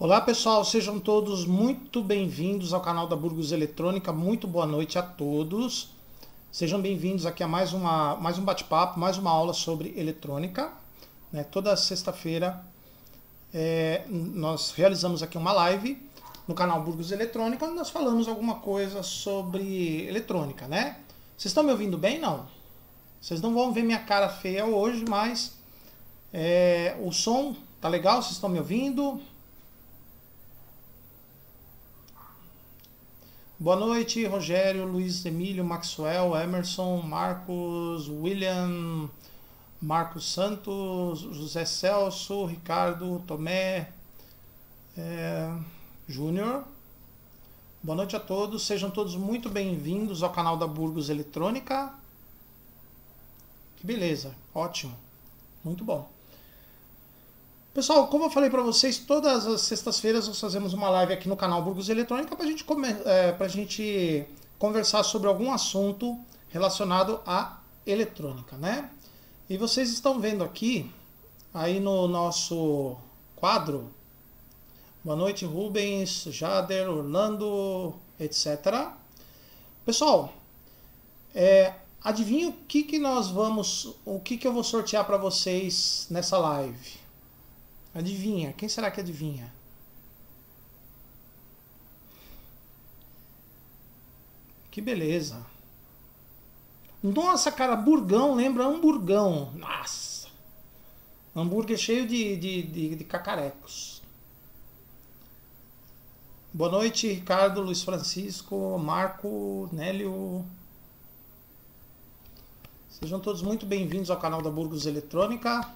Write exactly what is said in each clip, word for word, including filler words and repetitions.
Olá pessoal, sejam todos muito bem-vindos ao canal da Burgos Eletrônica, muito boa noite a todos. Sejam bem-vindos aqui a mais, uma, mais um bate-papo, mais uma aula sobre eletrônica. Né? Toda sexta-feira é, nós realizamos aqui uma live no canal Burgos Eletrônica, onde nós falamos alguma coisa sobre eletrônica, né? Vocês estão me ouvindo bem? Não. Vocês não vão ver minha cara feia hoje, mas é, o som tá legal? Vocês estão me ouvindo? Boa noite, Rogério, Luiz Emílio, Maxwell, Emerson, Marcos, William, Marcos Santos, José Celso, Ricardo, Tomé, é, Júnior. Boa noite a todos, sejam todos muito bem-vindos ao canal da Burgos Eletrônica. Que beleza, ótimo, muito bom. Pessoal, como eu falei para vocês, todas as sextas-feiras nós fazemos uma live aqui no canal Burgos Eletrônica para gente, é, a gente conversar sobre algum assunto relacionado à eletrônica, né? E vocês estão vendo aqui, aí no nosso quadro, boa noite Rubens, Jader, Orlando, etcétera. Pessoal, é, adivinha o que, que nós vamos, o que, que eu vou sortear para vocês nessa live? Adivinha? Quem será que adivinha? Que beleza. Nossa, cara, burgão, lembra hamburgão. Nossa. Hambúrguer cheio de, de, de, de cacarecos. Boa noite, Ricardo, Luiz Francisco, Marco, Nélio. Sejam todos muito bem-vindos ao canal da Burgos Eletrônica.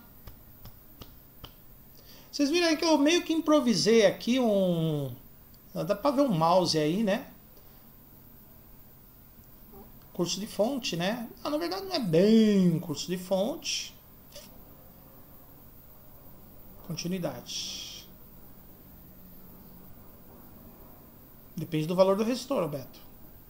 Vocês viram aí que eu meio que improvisei aqui um... Dá pra ver um mouse aí, né? Curso de fonte, né? Ah, na verdade não é bem curso de fonte. Continuidade. Depende do valor do resistor, Roberto.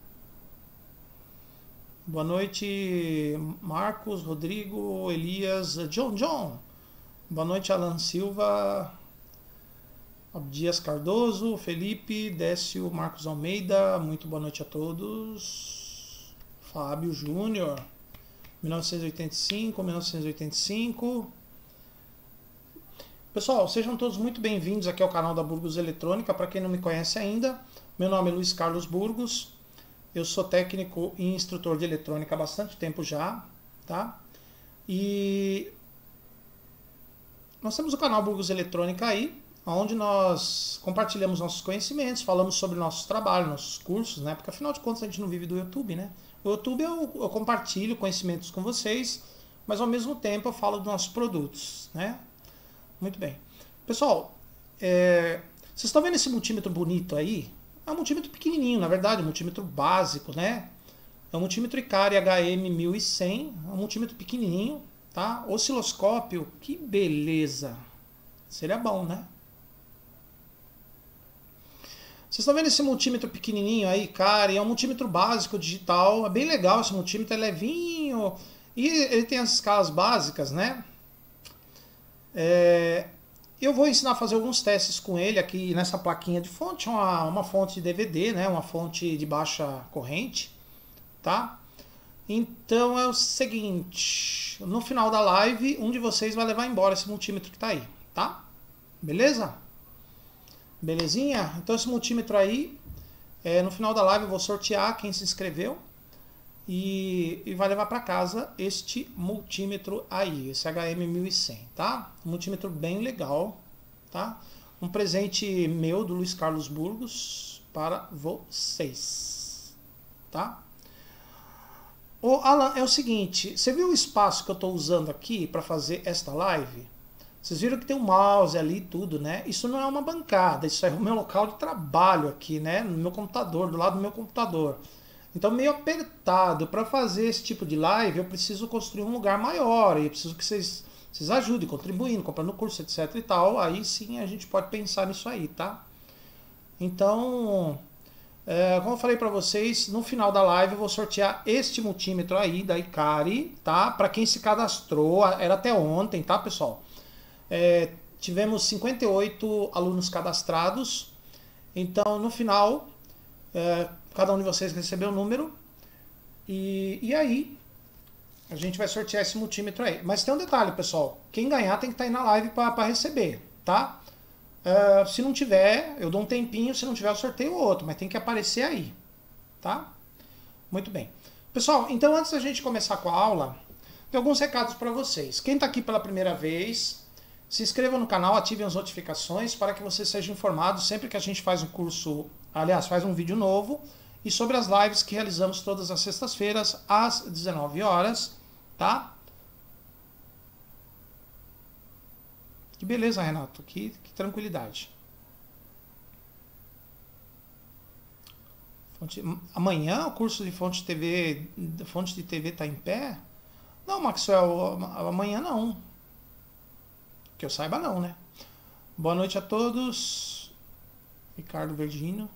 Boa noite, Marcos, Rodrigo, Elias, John, John. Boa noite, Alan Silva, Dias Cardoso, Felipe, Décio, Marcos Almeida, muito boa noite a todos. Fábio Júnior, mil novecentos e oitenta e cinco, mil novecentos e oitenta e cinco. Pessoal, sejam todos muito bem-vindos aqui ao canal da Burgos Eletrônica. Para quem não me conhece ainda, meu nome é Luiz Carlos Burgos, eu sou técnico e instrutor de eletrônica há bastante tempo já, tá? E nós temos o canal Burgos Eletrônica aí, onde nós compartilhamos nossos conhecimentos, falamos sobre nossos trabalhos, nossos cursos, né? Porque afinal de contas a gente não vive do YouTube, né? O YouTube eu, eu compartilho conhecimentos com vocês, mas ao mesmo tempo eu falo dos nossos produtos, né? Muito bem. Pessoal, é, vocês estão vendo esse multímetro bonito aí? É um multímetro pequenininho, na verdade, um multímetro básico, né? É um multímetro Icari H M mil e cem, é um multímetro pequenininho. Tá? Osciloscópio, que beleza. Seria bom, né? Vocês estão vendo esse multímetro pequenininho aí, cara? É um multímetro básico digital. É bem legal esse multímetro, é levinho. E ele tem as escalas básicas, né? É, eu vou ensinar a fazer alguns testes com ele aqui nessa plaquinha de fonte. Uma, uma fonte de D V D, né? Uma fonte de baixa corrente. Tá? Então é o seguinte, no final da live, um de vocês vai levar embora esse multímetro que está aí, tá? Beleza? Belezinha? Então esse multímetro aí, é, no final da live eu vou sortear quem se inscreveu e, e vai levar para casa este multímetro aí, esse H M mil e cem, tá? Um multímetro bem legal, tá? Um presente meu, do Luiz Carlos Burgos, para vocês, tá? Ô, Alan, é o seguinte, você viu o espaço que eu estou usando aqui para fazer esta live? Vocês viram que tem um mouse ali e tudo, né? Isso não é uma bancada, isso é o meu local de trabalho aqui, né? No meu computador, do lado do meu computador. Então, meio apertado. Para fazer esse tipo de live, eu preciso construir um lugar maior. E eu preciso que vocês, vocês ajudem, contribuindo, comprando curso, etc e tal. Aí sim a gente pode pensar nisso aí, tá? Então... É, como eu falei para vocês, no final da live eu vou sortear este multímetro aí da Icari, tá? Para quem se cadastrou, era até ontem, tá, pessoal? É, tivemos cinquenta e oito alunos cadastrados. Então, no final, é, cada um de vocês recebeu um número. E, e aí, a gente vai sortear esse multímetro aí. Mas tem um detalhe, pessoal. Quem ganhar tem que estar aí na live para receber, tá? É, se não tiver, eu dou um tempinho. Se não tiver, eu sorteio outro. Mas tem que aparecer aí, tá? Muito bem. Pessoal, então antes da gente começar com a aula, tem alguns recados para vocês. Quem está aqui pela primeira vez, se inscreva no canal, ative as notificações para que você seja informado sempre que a gente faz um curso, aliás, faz um vídeo novo, e sobre as lives que realizamos todas as sextas-feiras às dezenove horas, tá? Que beleza, Renato, que, que tranquilidade. Fonte, amanhã o curso de fonte de T V, fonte de T V está em pé? Não, Maxwell, amanhã não. Que eu saiba não, né? Boa noite a todos. Ricardo Verdino.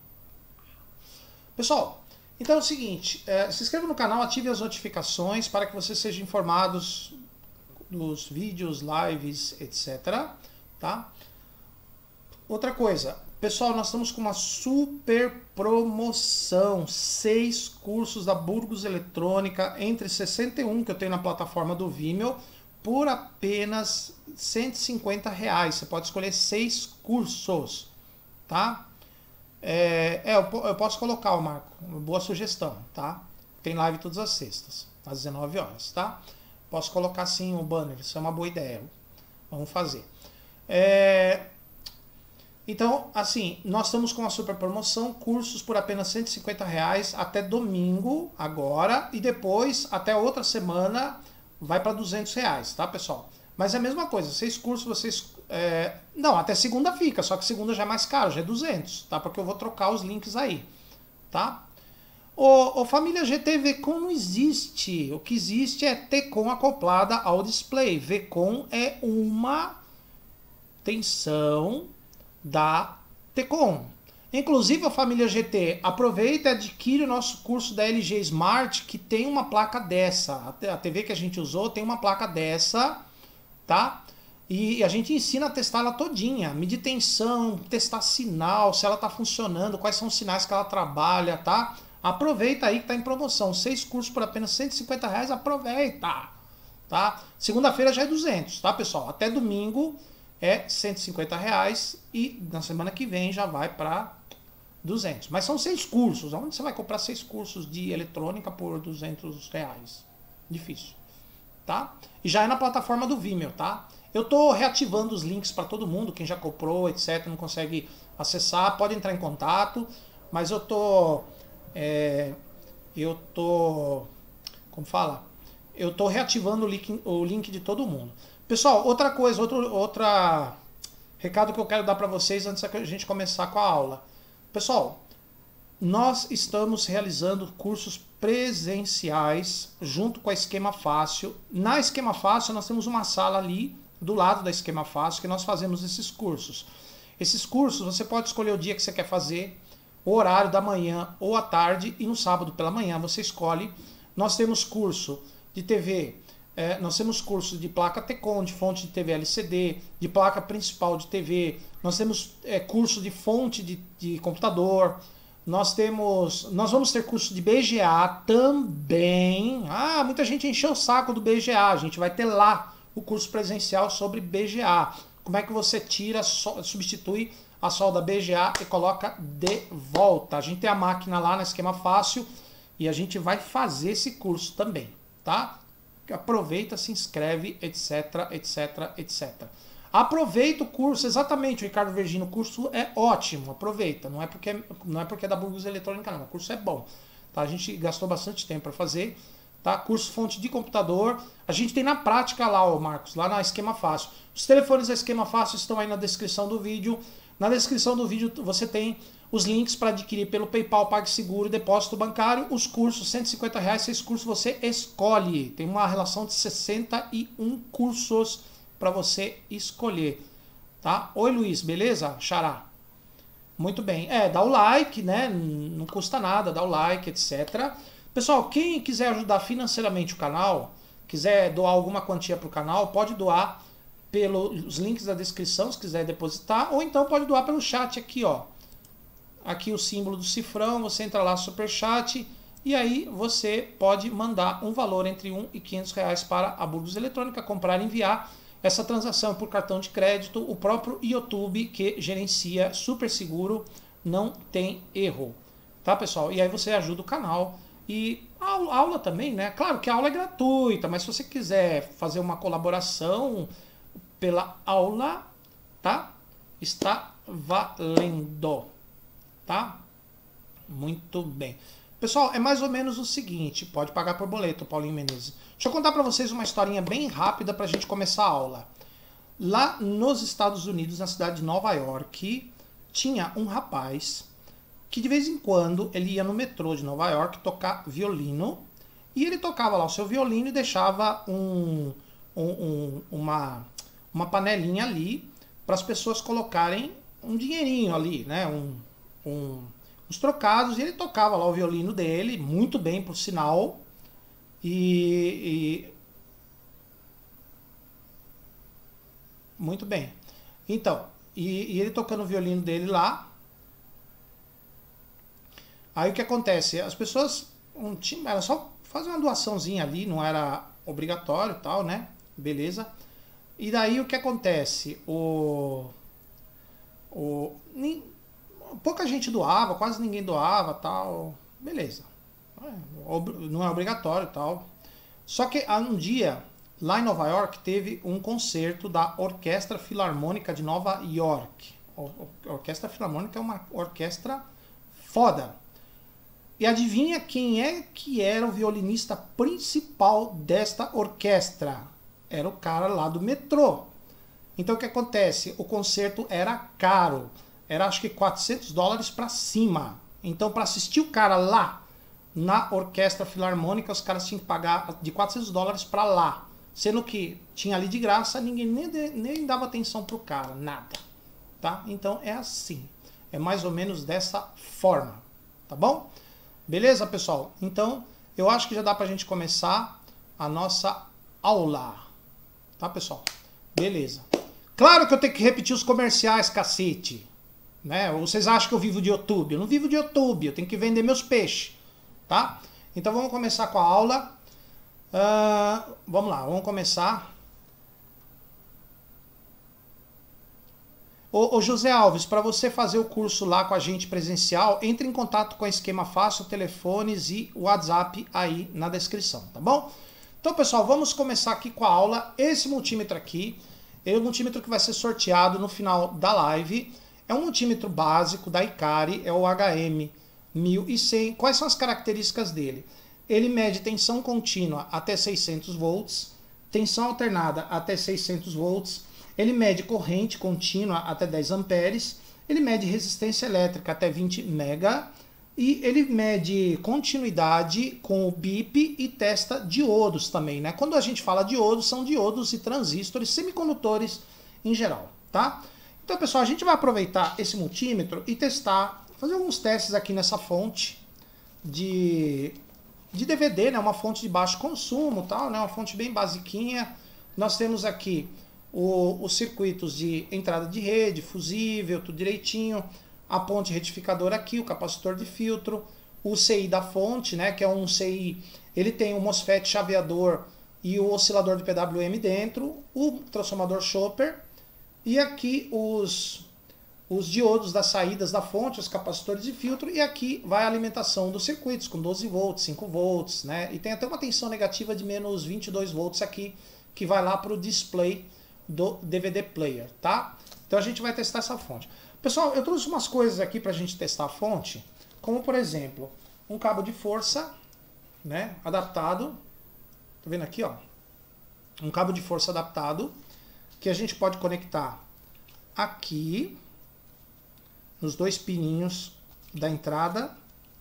Pessoal, então é o seguinte, é, se inscreva no canal, ative as notificações para que você seja informados dos vídeos, lives, etcétera. Tá? Outra coisa, pessoal, nós estamos com uma super promoção. Seis cursos da Burgos Eletrônica, entre sessenta e um que eu tenho na plataforma do Vimeo, por apenas cento e cinquenta reais. Você pode escolher seis cursos, tá? É, é eu, eu posso colocar, o Marco, uma boa sugestão, tá? Tem live todas as sextas, às dezenove horas, tá? Posso colocar sim o banner, isso é uma boa ideia. Vamos fazer. É, então, assim, nós estamos com uma super promoção, cursos por apenas cento e cinquenta reais até domingo, agora, e depois, até outra semana, vai para duzentos reais, tá, pessoal? Mas é a mesma coisa, seis cursos vocês... É, não, até segunda fica, só que segunda já é mais caro, já é duzentos, tá? Porque eu vou trocar os links aí, tá? O, o família G T, VCom não existe. O que existe é T-Com acoplada ao display. VCom é uma extensão da T-Com. Inclusive, a família G T, aproveita e adquire o nosso curso da L G Smart, que tem uma placa dessa. A T V que a gente usou tem uma placa dessa, tá? E a gente ensina a testar ela todinha. Medir tensão, testar sinal, se ela está funcionando, quais são os sinais que ela trabalha, tá? Aproveita aí que está em promoção. Seis cursos por apenas cento e cinquenta reais, aproveita, tá? Segunda-feira já é duzentos, tá, pessoal? Até domingo é cento e cinquenta reais e na semana que vem já vai para duzentos. Mas são seis cursos. Onde você vai comprar seis cursos de eletrônica por duzentos reais? Difícil, tá? E já é na plataforma do Vimeo, tá? Eu tô reativando os links para todo mundo, quem já comprou, etcétera, não consegue acessar, pode entrar em contato, mas eu tô... É, eu tô... Como fala? Eu tô reativando o link, o link de todo mundo. Pessoal, outra coisa, outro outra recado que eu quero dar para vocês antes da gente começar com a aula. Pessoal, nós estamos realizando cursos presenciais junto com a Esquema Fácil. Na Esquema Fácil nós temos uma sala ali do lado da Esquema Fácil que nós fazemos esses cursos. Esses cursos você pode escolher o dia que você quer fazer, o horário da manhã ou à tarde, e no sábado pela manhã você escolhe. Nós temos curso de T V, é, nós temos curso de placa T-Com, de fonte de T V L C D, de placa principal de T V, nós temos é, curso de fonte de, de computador, nós temos, nós vamos ter curso de B G A também. Ah, muita gente encheu o saco do B G A, a gente vai ter lá o curso presencial sobre B G A. Como é que você tira, substitui a solda B G A e coloca de volta. A gente tem a máquina lá na Esquema Fácil e a gente vai fazer esse curso também, tá? Aproveita, se inscreve, etc, etc, etcétera. Aproveita o curso, exatamente, o Ricardo Vergino, o curso é ótimo, aproveita. Não é porque, não é, porque é da Burgos Eletrônica, não. O curso é bom. Tá? A gente gastou bastante tempo para fazer. Tá? Curso fonte de computador. A gente tem na prática lá, ó, Marcos, lá na Esquema Fácil. Os telefones da Esquema Fácil estão aí na descrição do vídeo. Na descrição do vídeo você tem os links para adquirir pelo PayPal, PagSeguro, depósito bancário. Os cursos, cento e cinquenta reais, seis cursos você escolhe. Tem uma relação de sessenta e um cursos para você escolher. Tá? Oi, Luiz, beleza? Xará. Muito bem. É, dá o like, né? Não custa nada, dá o like, etcétera. Pessoal, quem quiser ajudar financeiramente o canal, quiser doar alguma quantia para o canal, pode doar pelos links da descrição, se quiser depositar, ou então pode doar pelo chat aqui, ó. Aqui o símbolo do cifrão, você entra lá, Superchat, e aí você pode mandar um valor entre um e quinhentos reais para a Burgos Eletrônica, comprar e enviar. Essa transação por cartão de crédito, o próprio YouTube que gerencia, super seguro, não tem erro. Tá, pessoal? E aí você ajuda o canal. E a aula também, né? Claro que a aula é gratuita, mas se você quiser fazer uma colaboração pela aula, tá? Está valendo. Tá? Muito bem. Pessoal, é mais ou menos o seguinte, pode pagar por boleto, Paulinho Menezes. Deixa eu contar para vocês uma historinha bem rápida para a gente começar a aula. Lá nos Estados Unidos, na cidade de Nova York, tinha um rapaz que de vez em quando ele ia no metrô de Nova York tocar violino, e ele tocava lá o seu violino e deixava um, um, um, uma, uma panelinha ali para as pessoas colocarem um dinheirinho ali, né? Um, um, uns trocados, e ele tocava lá o violino dele, muito bem, por sinal, e, e muito bem. Então, e, e ele tocando o violino dele lá, aí o que acontece? As pessoas, um time, era só fazer uma doaçãozinha ali, não era obrigatório e tal, né? Beleza. E daí o que acontece? O, o, pouca gente doava, quase ninguém doava, tal, beleza. Não é obrigatório, tal. Só que um dia, lá em Nova York, teve um concerto da Orquestra Filarmônica de Nova York. A Orquestra Filarmônica é uma orquestra foda. E adivinha quem é que era o violinista principal desta orquestra? Era o cara lá do metrô. Então o que acontece? O concerto era caro. Era acho que quatrocentos dólares para cima. Então para assistir o cara lá na Orquestra Filarmônica, os caras tinham que pagar de quatrocentos dólares para lá. Sendo que tinha ali de graça, ninguém nem, nem dava atenção pro cara, nada. Tá? Então é assim. É mais ou menos dessa forma. Tá bom? Beleza, pessoal? Então eu acho que já dá pra gente começar a nossa aula. Tá, pessoal? Beleza. Claro que eu tenho que repetir os comerciais, cacete. Né? Vocês acham que eu vivo de YouTube? Eu não vivo de YouTube, eu tenho que vender meus peixes. Tá? Então vamos começar com a aula. Uh, vamos lá, vamos começar. Ô, ô José Alves, para você fazer o curso lá com a gente presencial, entre em contato com a Esquema Fácil, telefones e WhatsApp aí na descrição, tá bom? Então, pessoal, vamos começar aqui com a aula. Esse multímetro aqui é o multímetro que vai ser sorteado no final da live. É um multímetro básico da Icari, é o H M mil e cem. Quais são as características dele? Ele mede tensão contínua até seiscentos volts, tensão alternada até seiscentos volts, ele mede corrente contínua até dez amperes, ele mede resistência elétrica até vinte mega e ele mede continuidade com o bip e testa diodos também, né? Quando a gente fala diodos, são diodos e transistores, semicondutores em geral, tá? Então, pessoal, a gente vai aproveitar esse multímetro e testar, fazer alguns testes aqui nessa fonte de, de D V D, né? Uma fonte de baixo consumo, tal, né? Uma fonte bem basiquinha. Nós temos aqui o, os circuitos de entrada de rede, fusível, tudo direitinho. A ponte retificadora aqui, o capacitor de filtro, o C I da fonte, né? Que é um C I, ele tem o MOSFET chaveador e o oscilador de P W M dentro, o transformador Chopper. E aqui os, os diodos das saídas da fonte, os capacitores de filtro, e aqui vai a alimentação dos circuitos com doze volts, cinco volts, né? E tem até uma tensão negativa de menos vinte e dois volts aqui, que vai lá para o display do D V D player, tá? Então a gente vai testar essa fonte. Pessoal, eu trouxe umas coisas aqui para a gente testar a fonte, como por exemplo, um cabo de força, né, adaptado, tá vendo aqui, ó? Um cabo de força adaptado, que a gente pode conectar aqui, nos dois pininhos da entrada.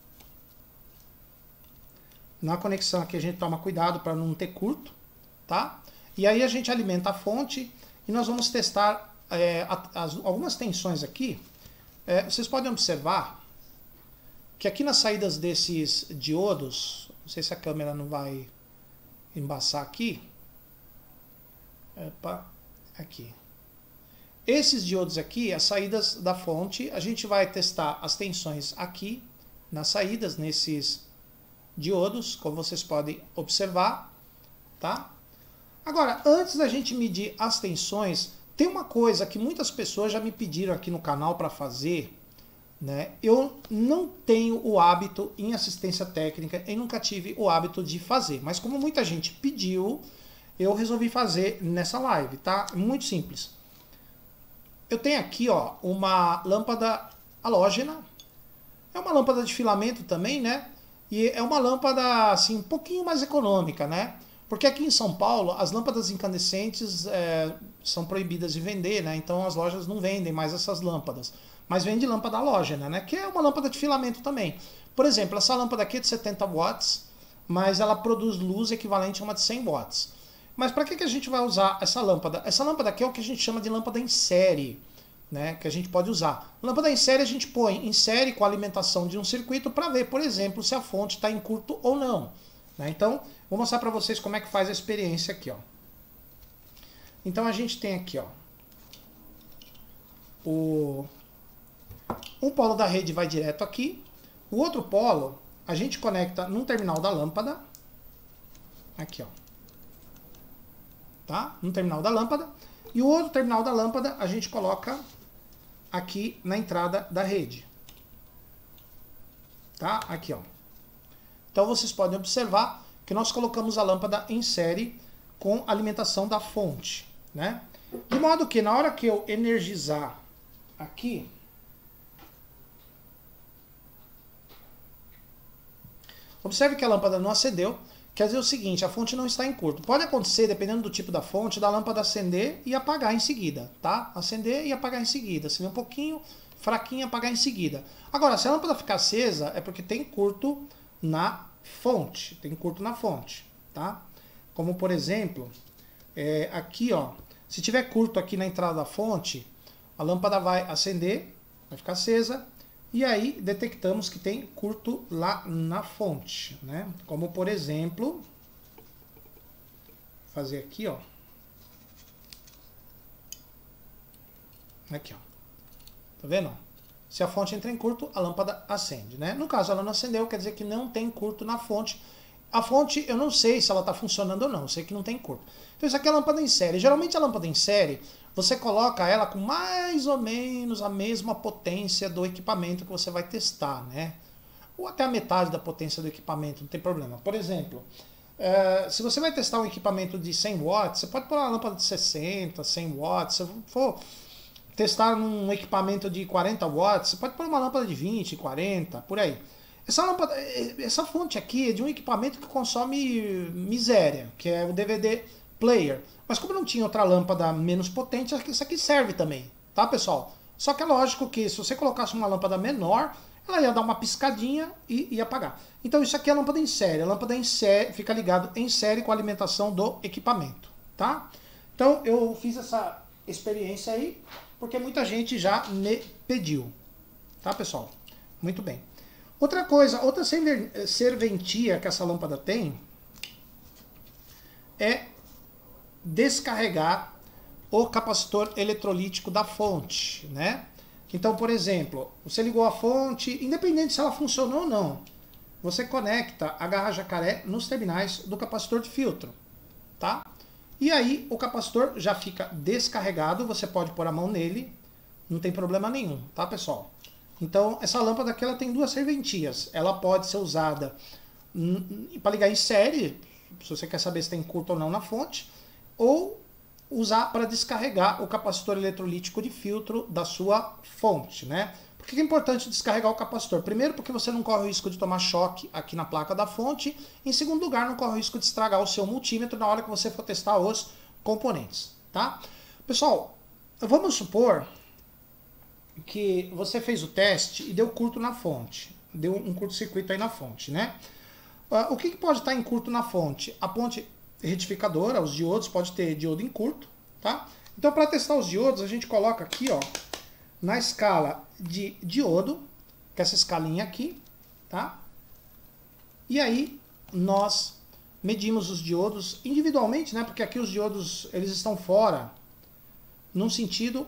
Na conexão aqui a gente toma cuidado para não ter curto, tá? E aí a gente alimenta a fonte e nós vamos testar é, as, algumas tensões aqui. É, vocês podem observar que aqui nas saídas desses diodos, não sei se a câmera não vai embaçar aqui. Epa. aqui. Esses diodos aqui, as saídas da fonte, a gente vai testar as tensões aqui, nas saídas, nesses diodos, como vocês podem observar, tá? Agora, antes da gente medir as tensões, tem uma coisa que muitas pessoas já me pediram aqui no canal para fazer, né? Eu não tenho o hábito em assistência técnica, eu nunca tive o hábito de fazer, mas como muita gente pediu, eu resolvi fazer nessa live, tá? Muito simples. Eu tenho aqui, ó, uma lâmpada halógena, é uma lâmpada de filamento também, né? E é uma lâmpada, assim, um pouquinho mais econômica, né? Porque aqui em São Paulo, as lâmpadas incandescentes é, são proibidas de vender, né? Então as lojas não vendem mais essas lâmpadas. Mas vende lâmpada halógena, né? Que é uma lâmpada de filamento também. Por exemplo, essa lâmpada aqui é de setenta watts, mas ela produz luz equivalente a uma de cem watts. Mas para que, que a gente vai usar essa lâmpada? Essa lâmpada aqui é o que a gente chama de lâmpada em série, né? Que a gente pode usar. Lâmpada em série a gente põe em série com a alimentação de um circuito para ver, por exemplo, se a fonte está em curto ou não. Né? Então, vou mostrar para vocês como é que faz a experiência aqui. Ó. Então a gente tem aqui, ó, o... um polo da rede vai direto aqui, o outro polo a gente conecta num terminal da lâmpada, aqui, ó. Tá? No terminal da lâmpada. E o outro terminal da lâmpada a gente coloca aqui na entrada da rede. Tá? Aqui, ó. Então vocês podem observar que nós colocamos a lâmpada em série com alimentação da fonte, né? De modo que na hora que eu energizar aqui, observe que a lâmpada não acendeu. Quer dizer o seguinte, a fonte não está em curto. Pode acontecer, dependendo do tipo da fonte, da lâmpada acender e apagar em seguida, tá? Acender e apagar em seguida. Acender um pouquinho, fraquinho, apagar em seguida. Agora, se a lâmpada ficar acesa, é porque tem curto na fonte. Tem curto na fonte, tá? Como, por exemplo, é, aqui, ó. Se tiver curto aqui na entrada da fonte, a lâmpada vai acender, vai ficar acesa. E aí detectamos que tem curto lá na fonte, né? Como por exemplo, fazer aqui, ó. Aqui, ó. Tá vendo? Se a fonte entra em curto, a lâmpada acende, né? No caso ela não acendeu, quer dizer que não tem curto na fonte. A fonte, eu não sei se ela está funcionando ou não, eu sei que não tem curto. Então isso aqui é a lâmpada em série. Geralmente a lâmpada em série, você coloca ela com mais ou menos a mesma potência do equipamento que você vai testar, né? Ou até a metade da potência do equipamento, não tem problema. Por exemplo, é, se você vai testar um equipamento de cem watts, você pode pôr uma lâmpada de sessenta, cem watts. Se for testar um equipamento de quarenta watts, você pode pôr uma lâmpada de vinte, quarenta, por aí. Essa, lâmpada, essa fonte aqui é de um equipamento que consome miséria, que é o D V D player. Mas como não tinha outra lâmpada menos potente, isso aqui serve também, tá, pessoal? Só que é lógico que se você colocasse uma lâmpada menor, ela ia dar uma piscadinha e ia apagar. Então isso aqui é a lâmpada em série. A lâmpada em série fica ligado em série com a alimentação do equipamento, tá? Então eu fiz essa experiência aí, porque muita gente já me pediu, tá, pessoal? Muito bem. Outra coisa, outra serventia que essa lâmpada tem é descarregar o capacitor eletrolítico da fonte, né? Então, por exemplo, você ligou a fonte, independente se ela funcionou ou não, você conecta a garra jacaré nos terminais do capacitor de filtro, tá? E aí o capacitor já fica descarregado, você pode pôr a mão nele, não tem problema nenhum, tá, pessoal? Então, essa lâmpada aqui ela tem duas serventias. Ela pode ser usada para ligar em série, se você quer saber se tem curto ou não na fonte, ou usar para descarregar o capacitor eletrolítico de filtro da sua fonte, né? Por que é importante descarregar o capacitor? Primeiro, porque você não corre o risco de tomar choque aqui na placa da fonte. Em segundo lugar, não corre o risco de estragar o seu multímetro na hora que você for testar os componentes, tá? Pessoal, vamos supor que você fez o teste e deu curto na fonte, deu um curto-circuito aí na fonte, né? Uh, o que, que pode estar em curto na fonte? A ponte retificadora, os diodos, pode ter diodo em curto, tá? Então, para testar os diodos, a gente coloca aqui, ó, na escala de diodo, que é essa escalinha aqui, tá? E aí, nós medimos os diodos individualmente, né? Porque aqui os diodos, eles estão fora num sentido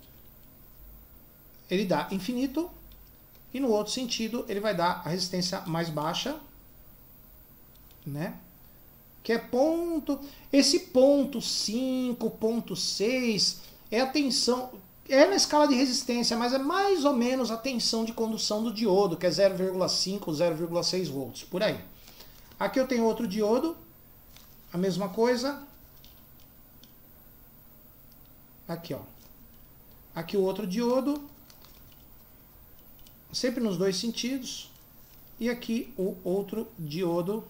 ele dá infinito e no outro sentido ele vai dar a resistência mais baixa, né? Que é ponto, esse ponto cinco, ponto seis é a tensão, é na escala de resistência, mas é mais ou menos a tensão de condução do diodo, que é zero vírgula cinco, zero vírgula seis volts, por aí. Aqui eu tenho outro diodo, a mesma coisa. Aqui, ó. Aqui o outro diodo, sempre nos dois sentidos. E aqui o outro diodo,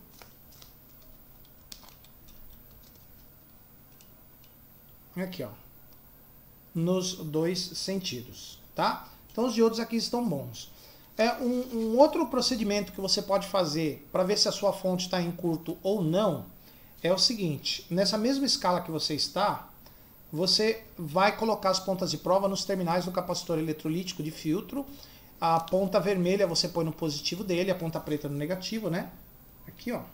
aqui, ó, nos dois sentidos, tá? Então os diodos aqui estão bons. É um, um outro procedimento que você pode fazer para ver se a sua fonte está em curto ou não é o seguinte: nessa mesma escala que você está, você vai colocar as pontas de prova nos terminais do capacitor eletrolítico de filtro. A ponta vermelha você põe no positivo dele, a ponta preta no negativo, né? Aqui, ó.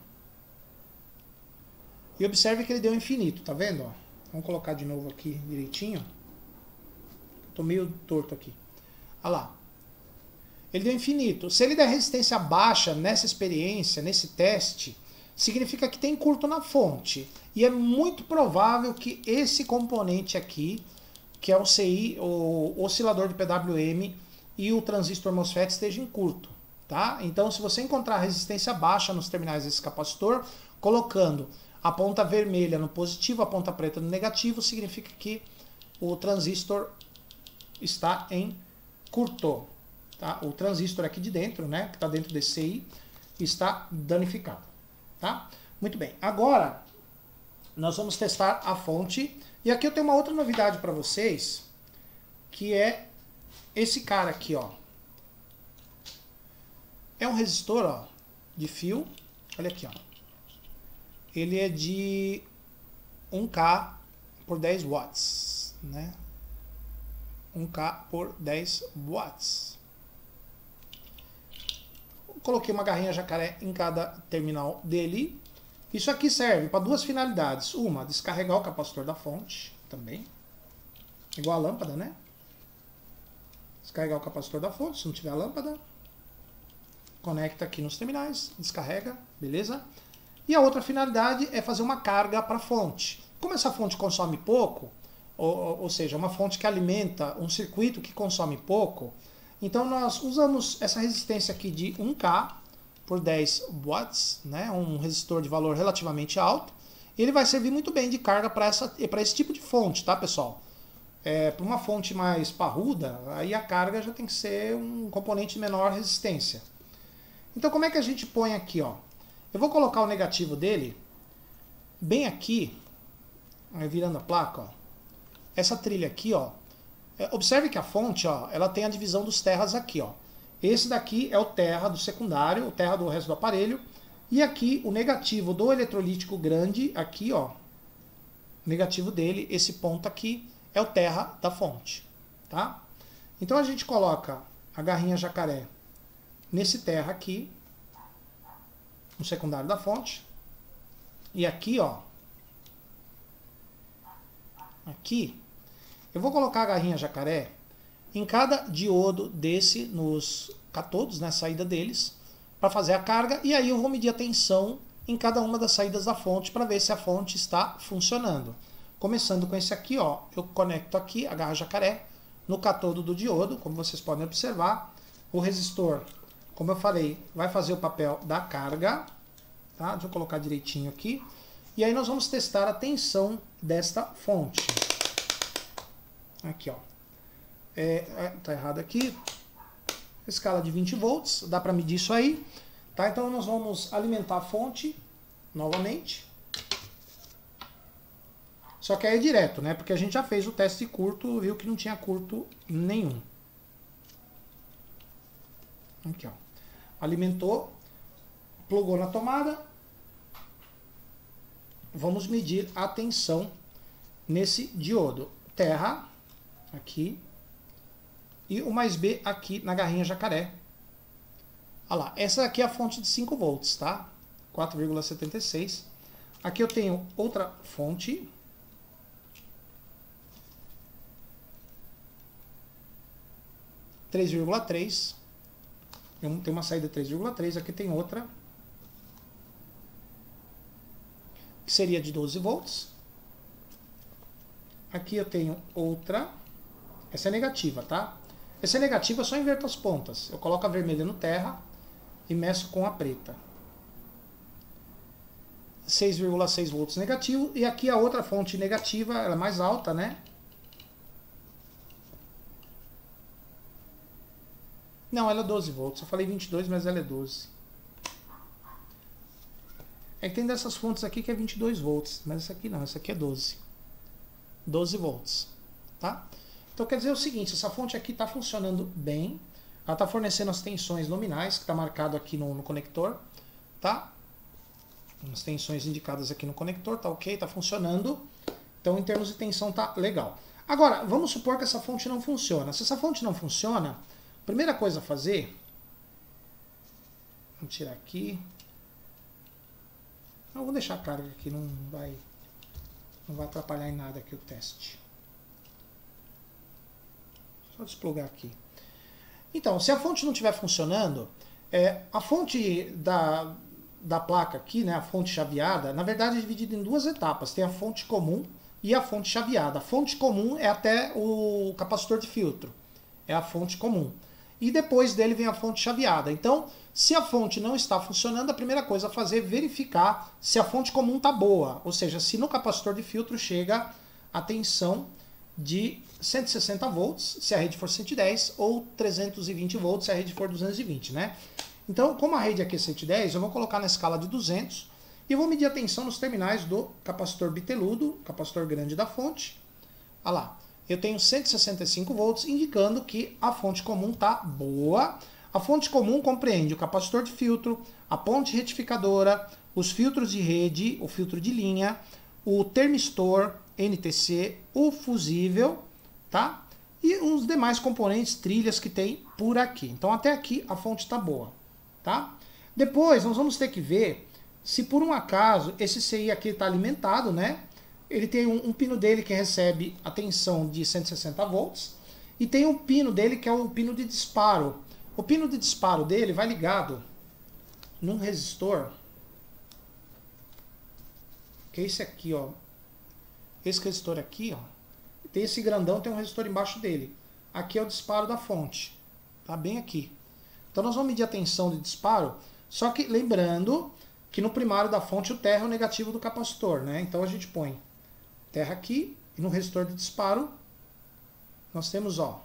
E observe que ele deu infinito, tá vendo? Ó? Vamos colocar de novo aqui direitinho. Tô meio torto aqui. Olha lá. Ele deu infinito. Se ele der resistência baixa nessa experiência, nesse teste, significa que tem curto na fonte. E é muito provável que esse componente aqui, que é o C I, o oscilador de P W M e o transistor MOSFET esteja em curto. Tá? Então, se você encontrar resistência baixa nos terminais desse capacitor, colocando a ponta vermelha no positivo, a ponta preta no negativo, significa que o transistor está em curto. Tá? O transistor aqui de dentro, né, que está dentro desse C I, está danificado. Tá? Muito bem. Agora, nós vamos testar a fonte. E aqui eu tenho uma outra novidade para vocês, que é esse cara aqui, ó. É um resistor, ó, de fio. Olha aqui, ó. Ele é de um K por dez watts, né? um K por dez watts. Coloquei uma garrinha jacaré em cada terminal dele. Isso aqui serve para duas finalidades. Uma, descarregar o capacitor da fonte também. Igual a lâmpada, né? Descarregar o capacitor da fonte, se não tiver a lâmpada. Conecta aqui nos terminais, descarrega, beleza? E a outra finalidade é fazer uma carga para a fonte. Como essa fonte consome pouco, ou, ou seja, uma fonte que alimenta um circuito que consome pouco, então nós usamos essa resistência aqui de um K por dez watts, né? Um resistor de valor relativamente alto. Ele vai servir muito bem de carga para essa, para esse tipo de fonte, tá, pessoal? É, para uma fonte mais parruda, aí a carga já tem que ser um componente de menor resistência. Então como é que a gente põe aqui, ó? Eu vou colocar o negativo dele bem aqui, virando a placa, ó. Essa trilha aqui, ó. Observe que a fonte, ó, ela tem a divisão dos terras aqui, ó. Esse daqui é o terra do secundário, o terra do resto do aparelho. E aqui o negativo do eletrolítico grande, aqui, ó. O negativo dele, esse ponto aqui, é o terra da fonte, tá? Então a gente coloca a garrinha jacaré nesse terra aqui, no secundário da fonte. E aqui, ó. Aqui. Eu vou colocar a garrinha jacaré em cada diodo desse, nos catodos, né, saída deles, para fazer a carga, e aí eu vou medir a tensão em cada uma das saídas da fonte para ver se a fonte está funcionando. Começando com esse aqui, ó, eu conecto aqui a garra jacaré no catodo do diodo, como vocês podem observar. O resistor, como eu falei, vai fazer o papel da carga, tá? Deixa eu colocar direitinho aqui. E aí nós vamos testar a tensão desta fonte. Aqui, ó. É, é, tá errado aqui. Escala de vinte volts, dá para medir isso aí. Tá? Então nós vamos alimentar a fonte novamente. Só que aí é direto, né? Porque a gente já fez o teste curto, viu que não tinha curto nenhum. Aqui, ó. Alimentou, plugou na tomada. Vamos medir a tensão nesse diodo. Terra, aqui, e o mais B aqui na garrinha jacaré. Olha lá, essa aqui é a fonte de cinco volts, tá? quatro vírgula setenta e seis. Aqui eu tenho outra fonte. três vírgula três. Tem uma saída três vírgula três, aqui tem outra, que seria de doze volts. Aqui eu tenho outra, essa é negativa, tá? Essa é negativa, eu só inverto as pontas. Eu coloco a vermelha no terra e meço com a preta. seis vírgula seis volts negativo. E aqui a outra fonte negativa, ela é mais alta, né? Não, ela é doze volts. Eu falei vinte e dois, mas ela é doze. É que tem dessas fontes aqui que é vinte e dois volts, mas essa aqui não, essa aqui é doze. doze volts, tá? Então quer dizer o seguinte, essa fonte aqui está funcionando bem, ela está fornecendo as tensões nominais, que está marcado aqui no, no conector, tá? As tensões indicadas aqui no conector, tá ok, tá funcionando. Então em termos de tensão tá legal. Agora, vamos supor que essa fonte não funciona. Se essa fonte não funciona, a primeira coisa a fazer, vamos tirar aqui. Eu vou deixar a carga aqui, não vai, não vai atrapalhar em nada aqui o teste. Só desplugar aqui. Então, se a fonte não estiver funcionando, é, a fonte da, da placa aqui, né, a fonte chaveada, na verdade é dividida em duas etapas. Tem a fonte comum e a fonte chaveada. A fonte comum é até o capacitor de filtro. É a fonte comum. E depois dele vem a fonte chaveada. Então, se a fonte não está funcionando, a primeira coisa a fazer é verificar se a fonte comum está boa. Ou seja, se no capacitor de filtro chega a tensão de cento e sessenta volts, se a rede for cento e dez, ou trezentos e vinte volts, se a rede for duzentos e vinte, né? Então, como a rede aqui é cento e dez, eu vou colocar na escala de duzentos e vou medir a tensão nos terminais do capacitor biteludo, capacitor grande da fonte. Olha lá. Eu tenho cento e sessenta e cinco volts, indicando que a fonte comum está boa. A fonte comum compreende o capacitor de filtro, a ponte retificadora, os filtros de rede, o filtro de linha, o termistor N T C, o fusível, tá? E os demais componentes, trilhas que tem por aqui. Então até aqui a fonte está boa, tá? Depois nós vamos ter que ver se por um acaso esse C I aqui está alimentado, né? Ele tem um, um pino dele que recebe a tensão de cento e sessenta volts e tem um pino dele que é o pino de disparo. O pino de disparo dele vai ligado num resistor, que é esse aqui, ó. Esse resistor aqui, ó. Tem esse grandão, tem um resistor embaixo dele. Aqui é o disparo da fonte, tá bem aqui. Então nós vamos medir a tensão de disparo, só que lembrando que no primário da fonte o terra é o negativo do capacitor, né? Então a gente põe terra aqui e no resistor de disparo nós temos, ó,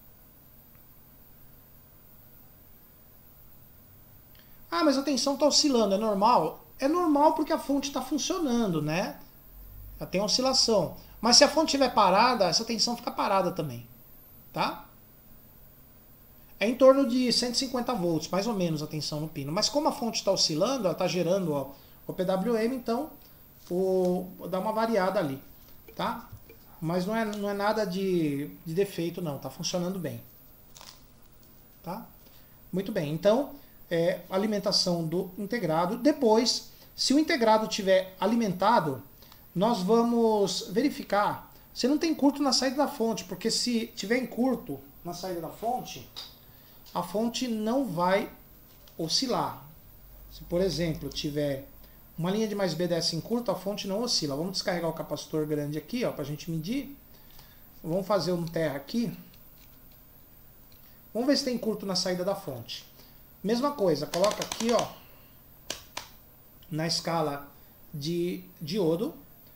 ah, mas a tensão está oscilando, é normal? É normal porque a fonte está funcionando, né? Ela tem oscilação. Mas se a fonte estiver parada, essa tensão fica parada também, tá? É em torno de cento e cinquenta volts, mais ou menos, a tensão no pino. Mas como a fonte está oscilando, ela está gerando, ó, o P W M, então o, dá uma variada ali, tá? Mas não é, não é nada de, de defeito, não. Está funcionando bem, tá? Muito bem. Então, é, alimentação do integrado. Depois, se o integrado estiver alimentado, nós vamos verificar se não tem curto na saída da fonte, porque se tiver em curto na saída da fonte, a fonte não vai oscilar. Se, por exemplo, tiver uma linha de mais B dessa em curto, a fonte não oscila. Vamos descarregar o capacitor grande aqui, ó, para a gente medir. Vamos fazer um terra aqui. Vamos ver se tem curto na saída da fonte. Mesma coisa, coloca aqui, ó, na escala de diodo.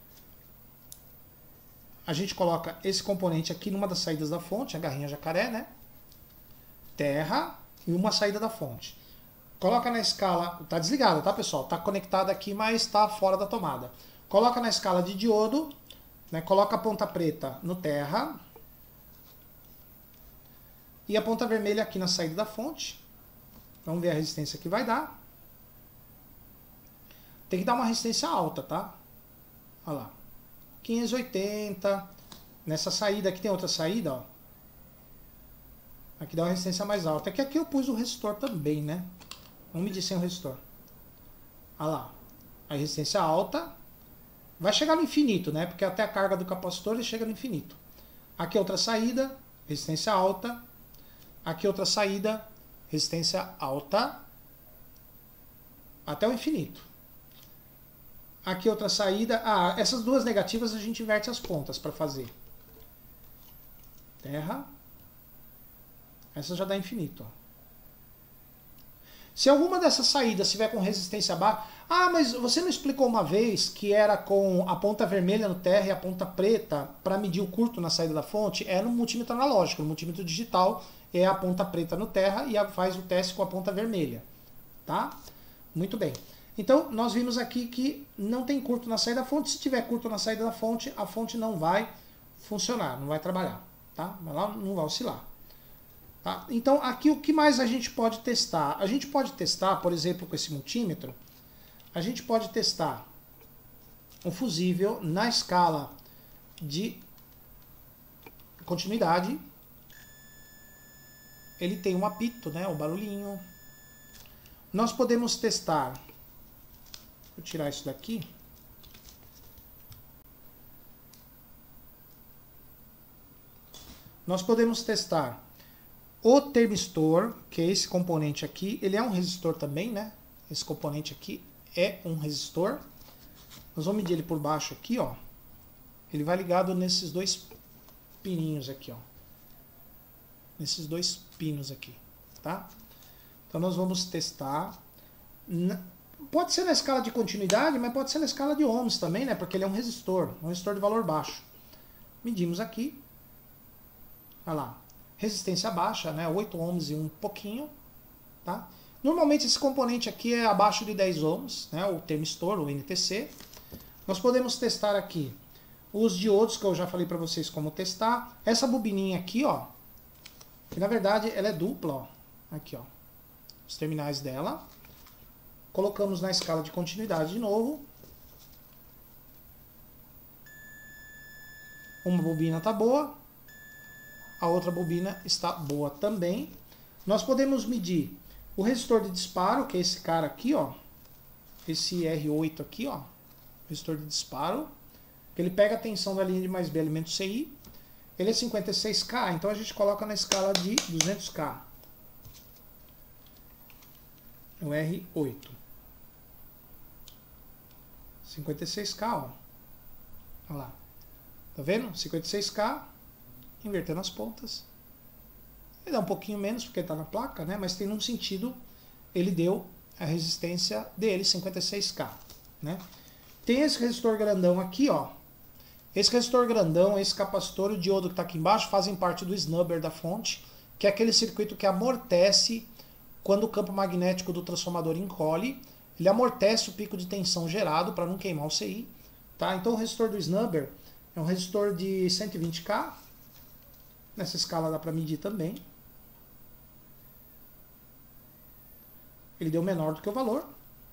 A gente coloca esse componente aqui numa das saídas da fonte, a garrinha jacaré, né? Terra e uma saída da fonte. Coloca na escala, tá desligada, tá, pessoal? Tá conectada aqui, mas tá fora da tomada. Coloca na escala de diodo, né? Coloca a ponta preta no terra e a ponta vermelha aqui na saída da fonte. Vamos ver a resistência que vai dar. Tem que dar uma resistência alta, tá? Olha lá. quinhentos e oitenta. Nessa saída aqui tem outra saída, ó. Aqui dá uma resistência mais alta. É que aqui eu pus o resistor também, né? Vamos medir sem o resistor. Olha lá. A resistência alta. Vai chegar no infinito, né? Porque até a carga do capacitor ele chega no infinito. Aqui é outra saída. Resistência alta. Aqui outra saída, resistência alta até o infinito. Aqui outra saída. Ah, essas duas negativas a gente inverte as pontas para fazer. Terra. Essa já dá infinito. Ó. Se alguma dessas saídas tiver com resistência baixa... Ah, mas você não explicou uma vez que era com a ponta vermelha no terra e a ponta preta para medir o curto na saída da fonte? É no multímetro analógico. No multímetro digital é a ponta preta no terra e faz o teste com a ponta vermelha. Tá? Muito bem. Então, nós vimos aqui que não tem curto na saída da fonte. Se tiver curto na saída da fonte, a fonte não vai funcionar, não vai trabalhar. Tá? Ela não vai oscilar. Tá? Então, aqui o que mais a gente pode testar? A gente pode testar, por exemplo, com esse multímetro, a gente pode testar um fusível na escala de continuidade. Ele tem um apito, né, o barulhinho. Nós podemos testar... Vou tirar isso daqui. Nós podemos testar o termistor, que é esse componente aqui. Ele é um resistor também, né? Esse componente aqui é um resistor. Nós vamos medir ele por baixo aqui, ó. Ele vai ligado nesses dois pininhos aqui, ó. Nesses dois pinos aqui, tá? Então nós vamos testar... Pode ser na escala de continuidade, mas pode ser na escala de ohms também, né? Porque ele é um resistor, um resistor de valor baixo. Medimos aqui. Olha lá. Resistência baixa, né? oito ohms e um pouquinho. Tá? Normalmente esse componente aqui é abaixo de dez ohms, né? O termistor, o N T C. Nós podemos testar aqui os diodos, que eu já falei para vocês como testar. Essa bobininha aqui, ó. Que na verdade ela é dupla, ó. Aqui, ó. Os terminais dela. Colocamos na escala de continuidade de novo. Uma bobina está boa. A outra bobina está boa também. Nós podemos medir o resistor de disparo, que é esse cara aqui, ó. Esse R oito aqui, ó. Resistor de disparo. Ele pega a tensão da linha de mais B, elemento C I. Ele é cinquenta e seis K, então a gente coloca na escala de duzentos K. O R oito. cinquenta e seis K, ó. Olha lá. Tá vendo? cinquenta e seis K, invertendo as pontas. Ele dá um pouquinho menos porque está na placa, né? Mas tem um sentido, ele deu a resistência dele, cinquenta e seis K, né? Tem esse resistor grandão aqui, ó. Esse resistor grandão, esse capacitor e o diodo que está aqui embaixo fazem parte do snubber da fonte, que é aquele circuito que amortece quando o campo magnético do transformador encolhe. Ele amortece o pico de tensão gerado para não queimar o C I. Tá? Então o resistor do snubber é um resistor de cento e vinte K. Nessa escala dá para medir também. Ele deu menor do que o valor.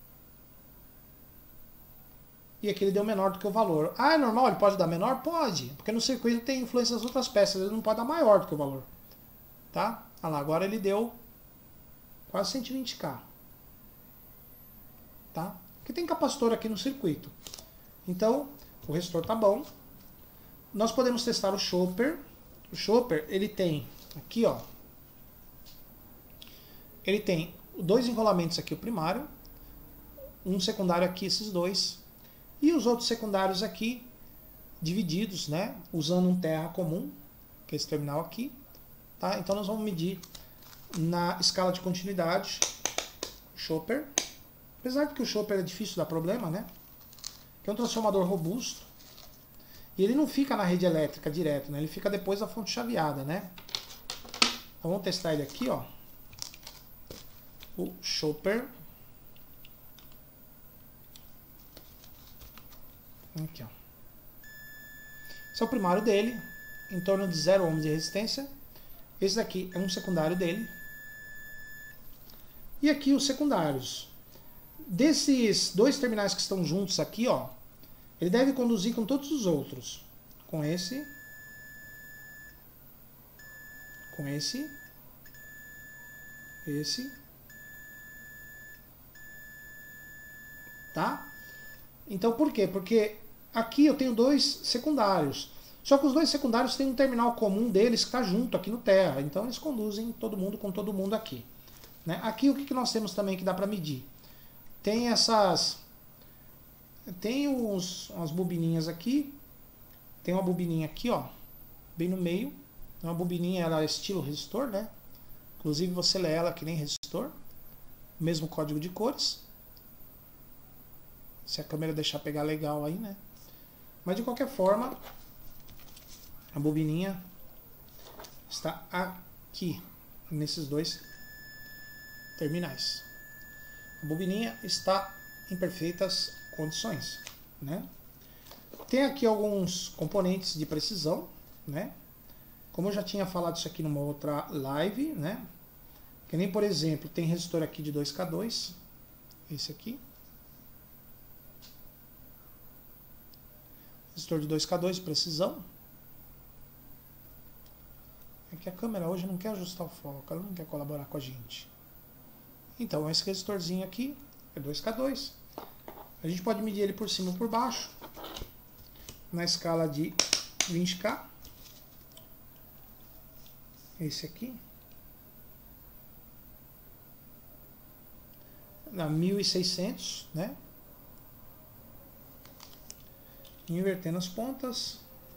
E aqui ele deu menor do que o valor. Ah, é normal? Ele pode dar menor? Pode. Porque no circuito tem influência das outras peças. Ele não pode dar maior do que o valor. Tá? Olha lá, agora ele deu quase cento e vinte K. Tá? Porque tem capacitor aqui no circuito. Então, o resistor tá bom. Nós podemos testar o chopper. O chopper, ele tem aqui, ó. Ele tem dois enrolamentos aqui, o primário. Um secundário aqui, esses dois. E os outros secundários aqui, divididos, né? Usando um terra comum, que é esse terminal aqui. Tá? Então nós vamos medir na escala de continuidade o chopper. Apesar de que o chopper é difícil dar problema, né? Que é um transformador robusto. E ele não fica na rede elétrica direto, né? Ele fica depois da fonte chaveada, né? Então vamos testar ele aqui, ó. O chopper. Aqui, ó. Esse é o primário dele, em torno de zero ohms de resistência. Esse daqui é um secundário dele. E aqui os secundários. Desses dois terminais que estão juntos aqui, ó, ele deve conduzir com todos os outros. Com esse. Com esse. Esse. Tá? Então por quê? Porque aqui eu tenho dois secundários. Só que os dois secundários têm um terminal comum deles que está junto aqui no terra. Então eles conduzem todo mundo com todo mundo aqui. Né? Aqui o que, que nós temos também que dá para medir? Tem essas... Tem uns, umas bobininhas aqui. Tem uma bobininha aqui, ó. Bem no meio. Uma bobininha, ela é estilo resistor, né? Inclusive você lê ela que nem resistor. Mesmo código de cores. Se a câmera deixar pegar legal aí, né? Mas de qualquer forma, a bobininha está aqui, nesses dois terminais. A bobininha está em perfeitas condições, né? Tem aqui alguns componentes de precisão, né? Como eu já tinha falado isso aqui numa outra live, né? Que nem, por exemplo, tem resistor aqui de dois K dois, esse aqui. Resistor de dois K dois de precisão. É que a câmera hoje não quer ajustar o foco, ela não quer colaborar com a gente. Então, esse resistorzinho aqui é dois K dois. A gente pode medir ele por cima ou por baixo, na escala de vinte K. Esse aqui. Na mil e seiscentos, né? Invertendo as pontas.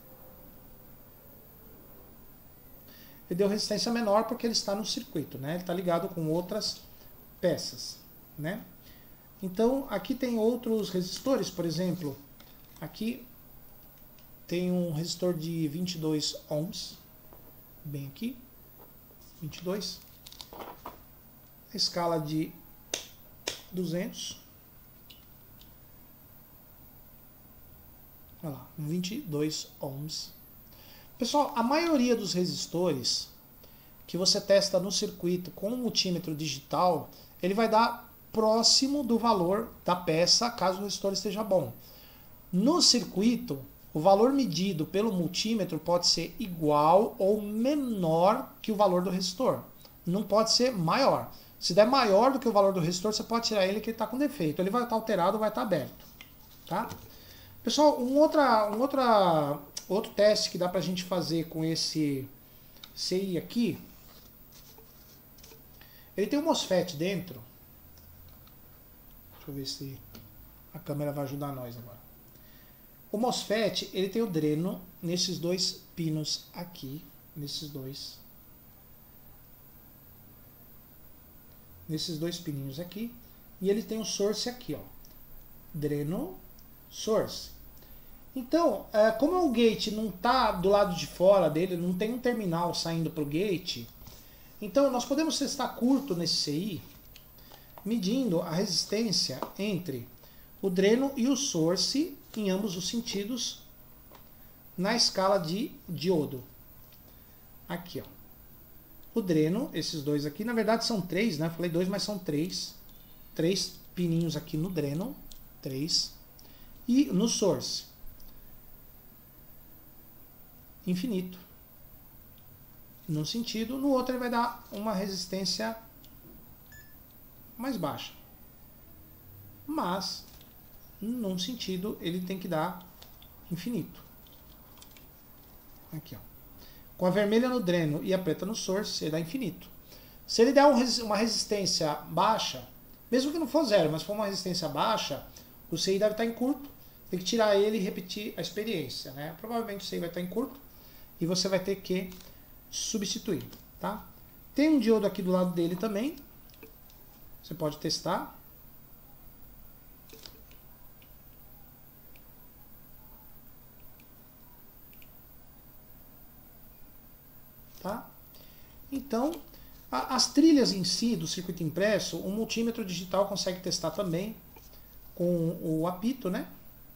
Ele deu resistência menor porque ele está no circuito, né? Ele está ligado com outras peças, né? Então, aqui tem outros resistores, por exemplo, aqui tem um resistor de vinte e dois ohms, bem aqui, vinte e dois, escala de duzentos, olha lá, vinte e dois ohms. Pessoal, a maioria dos resistores que você testa no circuito com o multímetro digital, ele vai dar próximo do valor da peça, caso o resistor esteja bom. No circuito, o valor medido pelo multímetro pode ser igual ou menor que o valor do resistor. Não pode ser maior. Se der maior do que o valor do resistor, você pode tirar ele que ele está com defeito. Ele vai estar alterado ou vai estar aberto. Tá? Pessoal, um, outra, um outra, outro teste que dá para a gente fazer com esse C I aqui, ele tem um MOSFET dentro. Deixa eu ver se a câmera vai ajudar nós agora. O MOSFET, ele tem o dreno nesses dois pinos aqui, nesses dois, nesses dois pininhos aqui, e ele tem o source aqui, ó, dreno, source. Então, como o gate não está do lado de fora dele, não tem um terminal saindo para o gate, então nós podemos testar curto nesse C I, medindo a resistência entre o dreno e o source em ambos os sentidos na escala de diodo. Aqui, ó. O dreno, esses dois aqui, na verdade são três, né? Falei dois, mas são três. Três pininhos aqui no dreno. Três. E no source. Infinito. Num sentido, no outro ele vai dar uma resistência mais baixa. Mas, num sentido, ele tem que dar infinito. Aqui, ó. Com a vermelha no dreno e a preta no source, ele dá infinito. Se ele der um, uma resistência baixa, mesmo que não for zero, mas for uma resistência baixa, o C I deve estar em curto. Tem que tirar ele e repetir a experiência, né? Provavelmente o C I vai estar em curto e você vai ter que substituir, tá? Tem um diodo aqui do lado dele também. Você pode testar. Tá? Então, a, as trilhas em si do circuito impresso, o multímetro digital consegue testar também com o apito, né?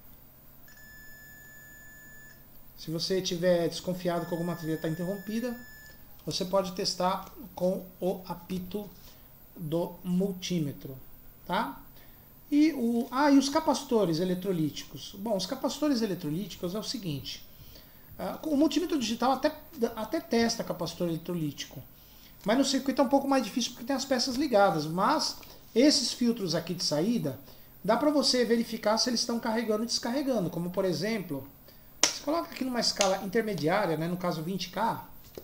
Se você estiver desconfiado que alguma trilha está interrompida, você pode testar com o apito do multímetro, tá? E, o, ah, e os capacitores eletrolíticos. Bom, os capacitores eletrolíticos é o seguinte. Uh, o multímetro digital até, até testa capacitor eletrolítico, mas no circuito é um pouco mais difícil porque tem as peças ligadas, mas esses filtros aqui de saída, dá para você verificar se eles estão carregando e descarregando, como por exemplo, Você coloca aqui numa escala intermediária, né, no caso vinte K,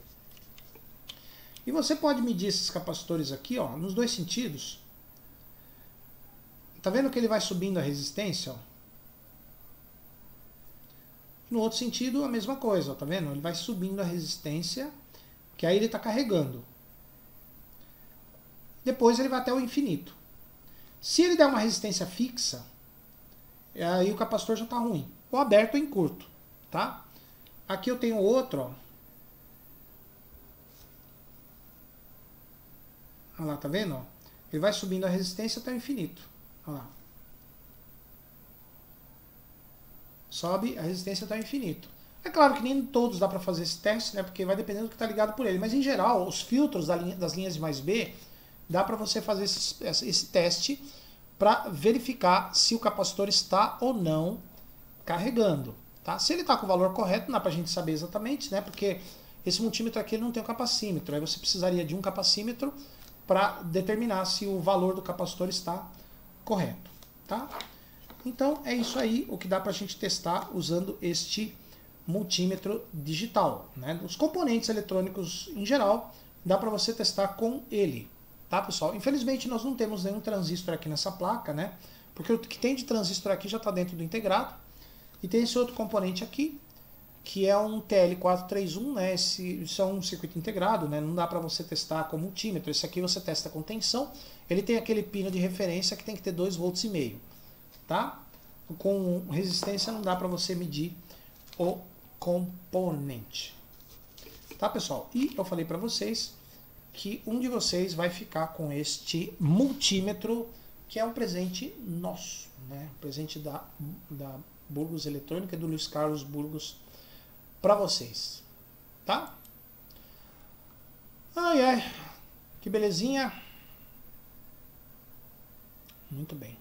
e você pode medir esses capacitores aqui, ó, nos dois sentidos. Tá vendo que ele vai subindo a resistência? Ó? No outro sentido, a mesma coisa, ó, tá vendo? Ele vai subindo a resistência, que aí ele está carregando. Depois ele vai até o infinito. Se ele der uma resistência fixa, aí o capacitor já está ruim. Ou aberto ou em curto, tá? Aqui eu tenho outro, ó. Olha lá, tá vendo? Ó? Ele vai subindo a resistência até o infinito. Olha lá. Sobe a resistência até o infinito. É claro que nem todos dá para fazer esse teste, né? Porque vai dependendo do que está ligado por ele. Mas em geral, os filtros da linha, das linhas de mais B, dá para você fazer esse, esse teste para verificar se o capacitor está ou não carregando. Tá? Se ele está com o valor correto, não dá para a gente saber exatamente, né? Porque esse multímetro aqui ele não tem um capacímetro. Aí você precisaria de um capacímetro para determinar se o valor do capacitor está correto. Tá? Então é isso aí o que dá para a gente testar usando este multímetro digital. Né? Os componentes eletrônicos em geral, dá para você testar com ele. Tá, pessoal? Infelizmente nós não temos nenhum transistor aqui nessa placa, né? Porque o que tem de transistor aqui já está dentro do integrado. E tem esse outro componente aqui, que é um T L quatrocentos e trinta e um, né? Esse, isso é um circuito integrado, né? Não dá para você testar com multímetro. Esse aqui você testa com tensão. Ele tem aquele pino de referência que tem que ter dois volts e meio, tá? Com resistência não dá para você medir o componente. Tá, pessoal? E eu falei para vocês que um de vocês vai ficar com este multímetro, que é um presente nosso, né? Um presente da, da Burgos Eletrônica e do Luiz Carlos Burgos para vocês, tá? Ai, ai, que belezinha. Muito bem.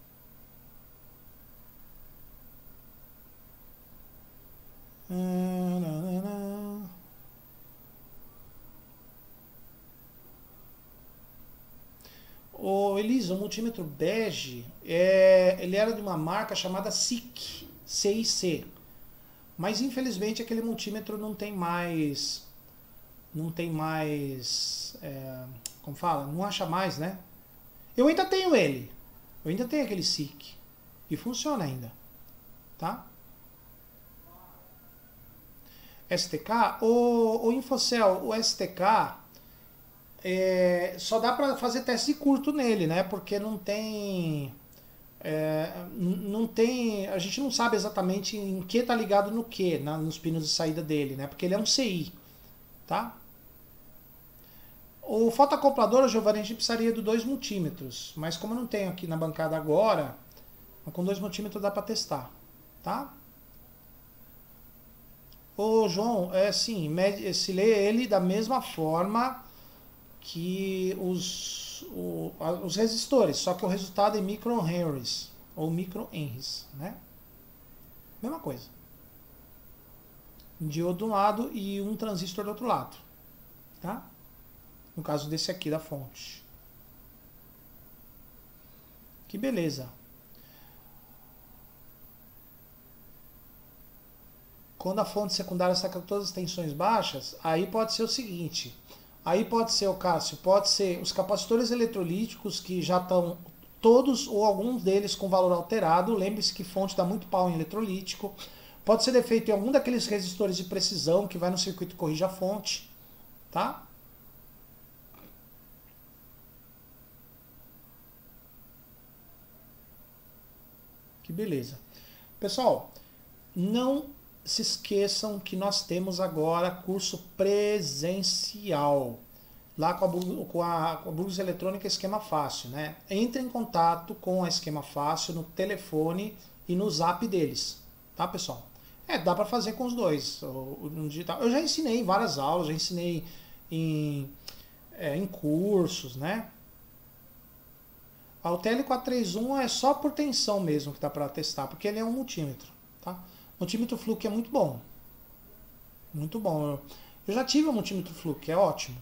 O Elisa, o multímetro bege, é, ele era de uma marca chamada S I C, C I C. Mas infelizmente aquele multímetro não tem mais, não tem mais, é, como fala, não acha mais, né? Eu ainda tenho ele, eu ainda tenho aquele S I C e funciona ainda, tá? S T K, o, o Infocel, o S T K, é, só dá para fazer teste de curto nele, né? Porque não tem, é, não tem, a gente não sabe exatamente em que tá ligado no que, na, nos pinos de saída dele, né? Porque ele é um C I, tá? O fotoacoplador, Giovanni, a gente precisaria de dois multímetros, mas como eu não tenho aqui na bancada agora, com dois multímetros dá para testar, tá? Ô, João, é assim, se lê ele da mesma forma que os, o, os resistores, só que o resultado é microhenries, ou microhenries, né? Mesma coisa. Um diodo de um lado e um transistor do outro lado, tá? No caso desse aqui, da fonte. Que beleza. Quando a fonte secundária está com todas as tensões baixas, aí pode ser o seguinte, aí pode ser, o Cássio, pode ser os capacitores eletrolíticos que já estão todos ou alguns deles com valor alterado, lembre-se que fonte dá muito pau em eletrolítico, pode ser defeito em algum daqueles resistores de precisão que vai no circuito e corrige a fonte, tá? Que beleza. Pessoal, não se esqueçam que nós temos agora curso presencial lá com a, com a, com a Burgos Eletrônica Esquema Fácil, né? Entre em contato com a Esquema Fácil no telefone e no zap deles, tá, pessoal? É, dá para fazer com os dois, no digital. Eu já ensinei em várias aulas, já ensinei em, é, em cursos, né? O T L quatrocentos e trinta e um é só por tensão mesmo que dá para testar, porque ele é um multímetro, tá? O multímetro Fluke é muito bom. Muito bom. Eu, eu já tive um multímetro Fluke, é ótimo.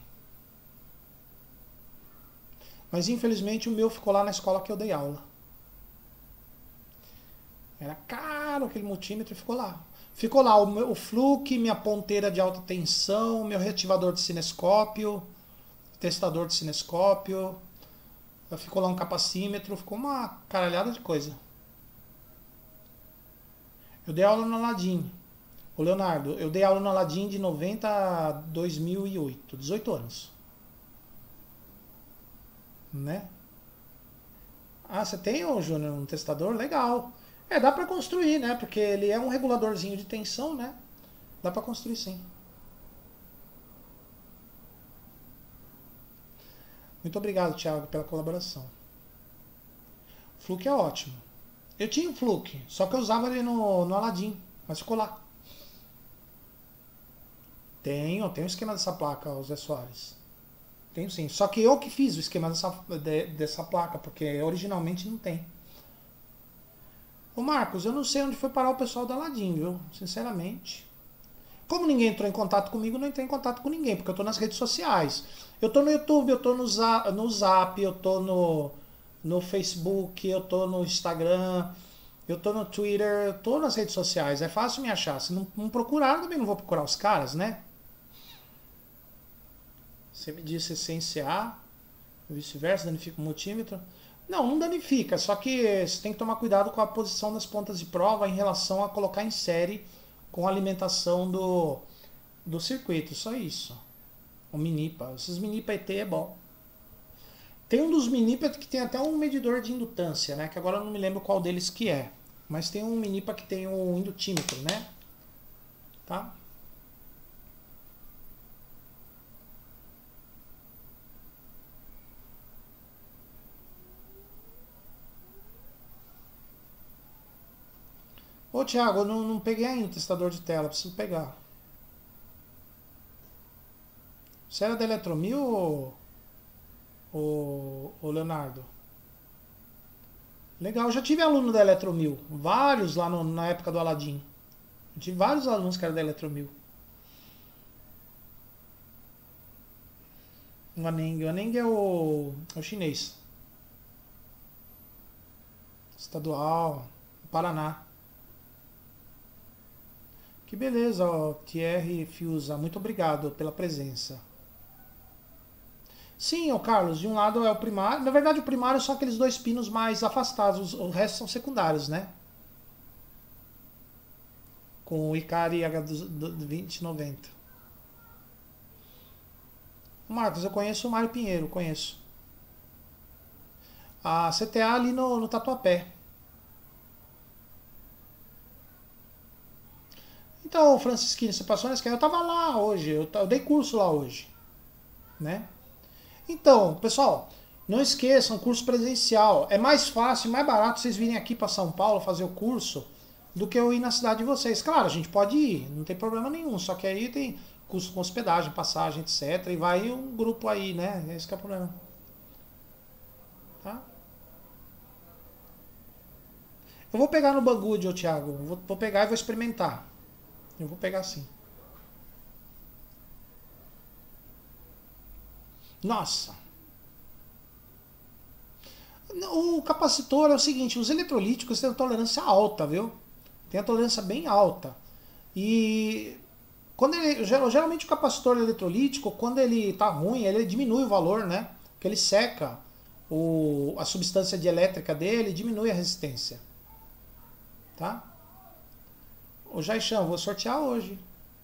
Mas infelizmente o meu ficou lá na escola que eu dei aula. Era caro aquele multímetro e ficou lá. Ficou lá o, meu, o Fluke, minha ponteira de alta tensão, meu reativador de cinescópio, testador de cinescópio, ficou lá um capacímetro, ficou uma caralhada de coisa. Eu dei aula no Aladim. O Leonardo, eu dei aula no Aladim de noventa a dois mil e oito, dezoito anos. Né? Ah, você tem, ô Júnior, um testador? Legal. É, dá pra construir, né? Porque ele é um reguladorzinho de tensão, né? Dá pra construir sim. Muito obrigado, Thiago, pela colaboração. Fluke é ótimo. Eu tinha um Fluke, só que eu usava ele no, no Aladim, mas ficou lá. Tenho, tenho o esquema dessa placa, o Zé Soares. Tenho sim. Só que eu que fiz o esquema dessa, de, dessa placa, porque originalmente não tem. Ô Marcos, eu não sei onde foi parar o pessoal da Aladim, viu? Sinceramente. Como ninguém entrou em contato comigo, eu não entrei em contato com ninguém, porque eu tô nas redes sociais. Eu tô no YouTube, eu tô no Zap, no Zap eu tô no, no Facebook, eu tô no Instagram, eu tô no Twitter, eu tô nas redes sociais. É fácil me achar. Se não, não procurar, eu também não vou procurar os caras, né? Você me disse C N C A, vice-versa, danifica o multímetro. Não, não danifica, só que você tem que tomar cuidado com a posição das pontas de prova em relação a colocar em série com a alimentação do, do circuito, só isso. O Minipa, esses Minipa E T é bom. Tem um dos Minipa que tem até um medidor de indutância, né? Que agora eu não me lembro qual deles que é. Mas tem um Minipa que tem um indutímetro, né? Tá? Ô Thiago, eu não, não peguei ainda o testador de tela, preciso pegar. Você era da Eletromil ou, ou, ou Leonardo? Legal, eu já tive aluno da Eletromil, vários lá no, na época do Aladim. Eu tive vários alunos que eram da Eletromil. O Aneng, o Aneng é o, é o chinês. Estadual, Paraná. Que beleza, ó, Thierry Fiuza, muito obrigado pela presença. Sim, ô Carlos, de um lado é o primário. Na verdade, o primário são aqueles dois pinos mais afastados, o resto são secundários, né? Com o Icari H vinte noventa. Marcos, eu conheço o Mário Pinheiro, conheço. A C T A ali no, no Tatuapé. Então, Francisquinho, você passou nessa. Eu tava lá hoje, eu, eu dei curso lá hoje, né? Então, pessoal, não esqueçam, curso presencial. É mais fácil, mais barato vocês virem aqui para São Paulo fazer o curso do que eu ir na cidade de vocês. Claro, a gente pode ir, não tem problema nenhum, só que aí tem custo com hospedagem, passagem, etcétera. E vai um grupo aí, né? Esse que é o problema. Tá? Eu vou pegar no Banggood, ô Thiago. Vou, vou pegar e vou experimentar. Eu vou pegar sim. Nossa. O capacitor é o seguinte, os eletrolíticos têm a tolerância alta, viu? Tem a tolerância bem alta. E quando ele, geralmente o capacitor eletrolítico, quando ele está ruim, ele diminui o valor, né? Porque ele seca o, a substância dielétrica dele e diminui a resistência. Tá? O Jaixão, vou sortear hoje.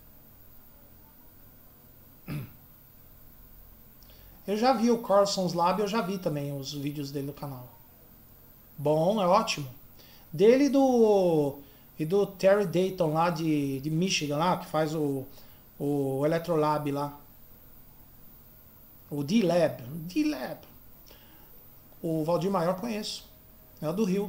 Eu já vi o Carlson's Lab, eu já vi também os vídeos dele no canal. Bom, é ótimo. Dele e do, e do Terry Dayton lá de, de Michigan, lá, que faz o, o Electrolab lá. O D-Lab. D-Lab. O Valdir Maior conheço. É o do Rio.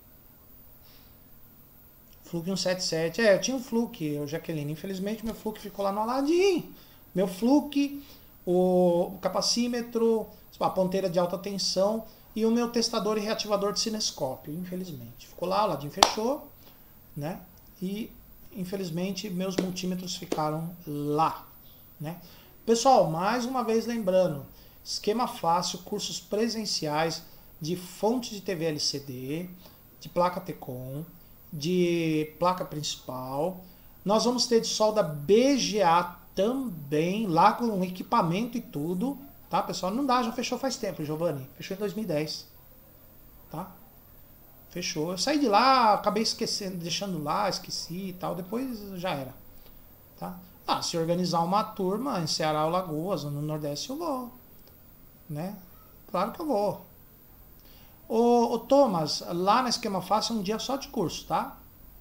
Fluke cento e setenta e sete. É, eu tinha um Fluke, o Jaqueline. Infelizmente meu Fluke ficou lá no Aladim. Meu Fluke, o capacímetro, a ponteira de alta tensão e o meu testador e reativador de cinescópio. Infelizmente. Ficou lá, o Aladim fechou, né? E infelizmente meus multímetros ficaram lá, né? Pessoal, mais uma vez lembrando, esquema fácil, cursos presenciais de fonte de T V L C D, de placa T COM, de placa principal, Nós vamos ter de solda B G A também, lá com equipamento e tudo. Tá, pessoal? Não dá, já fechou faz tempo, Giovanni. Fechou em dois mil e dez. Tá? Fechou. Eu saí de lá, acabei esquecendo, deixando lá, esqueci e tal. Depois já era. Tá? Ah, se organizar uma turma em Ceará ou Lagoas, ou no Nordeste, eu vou. Né? Claro que eu vou. Ô, ô Thomas, lá na Esquema Fácil é um dia só de curso, tá?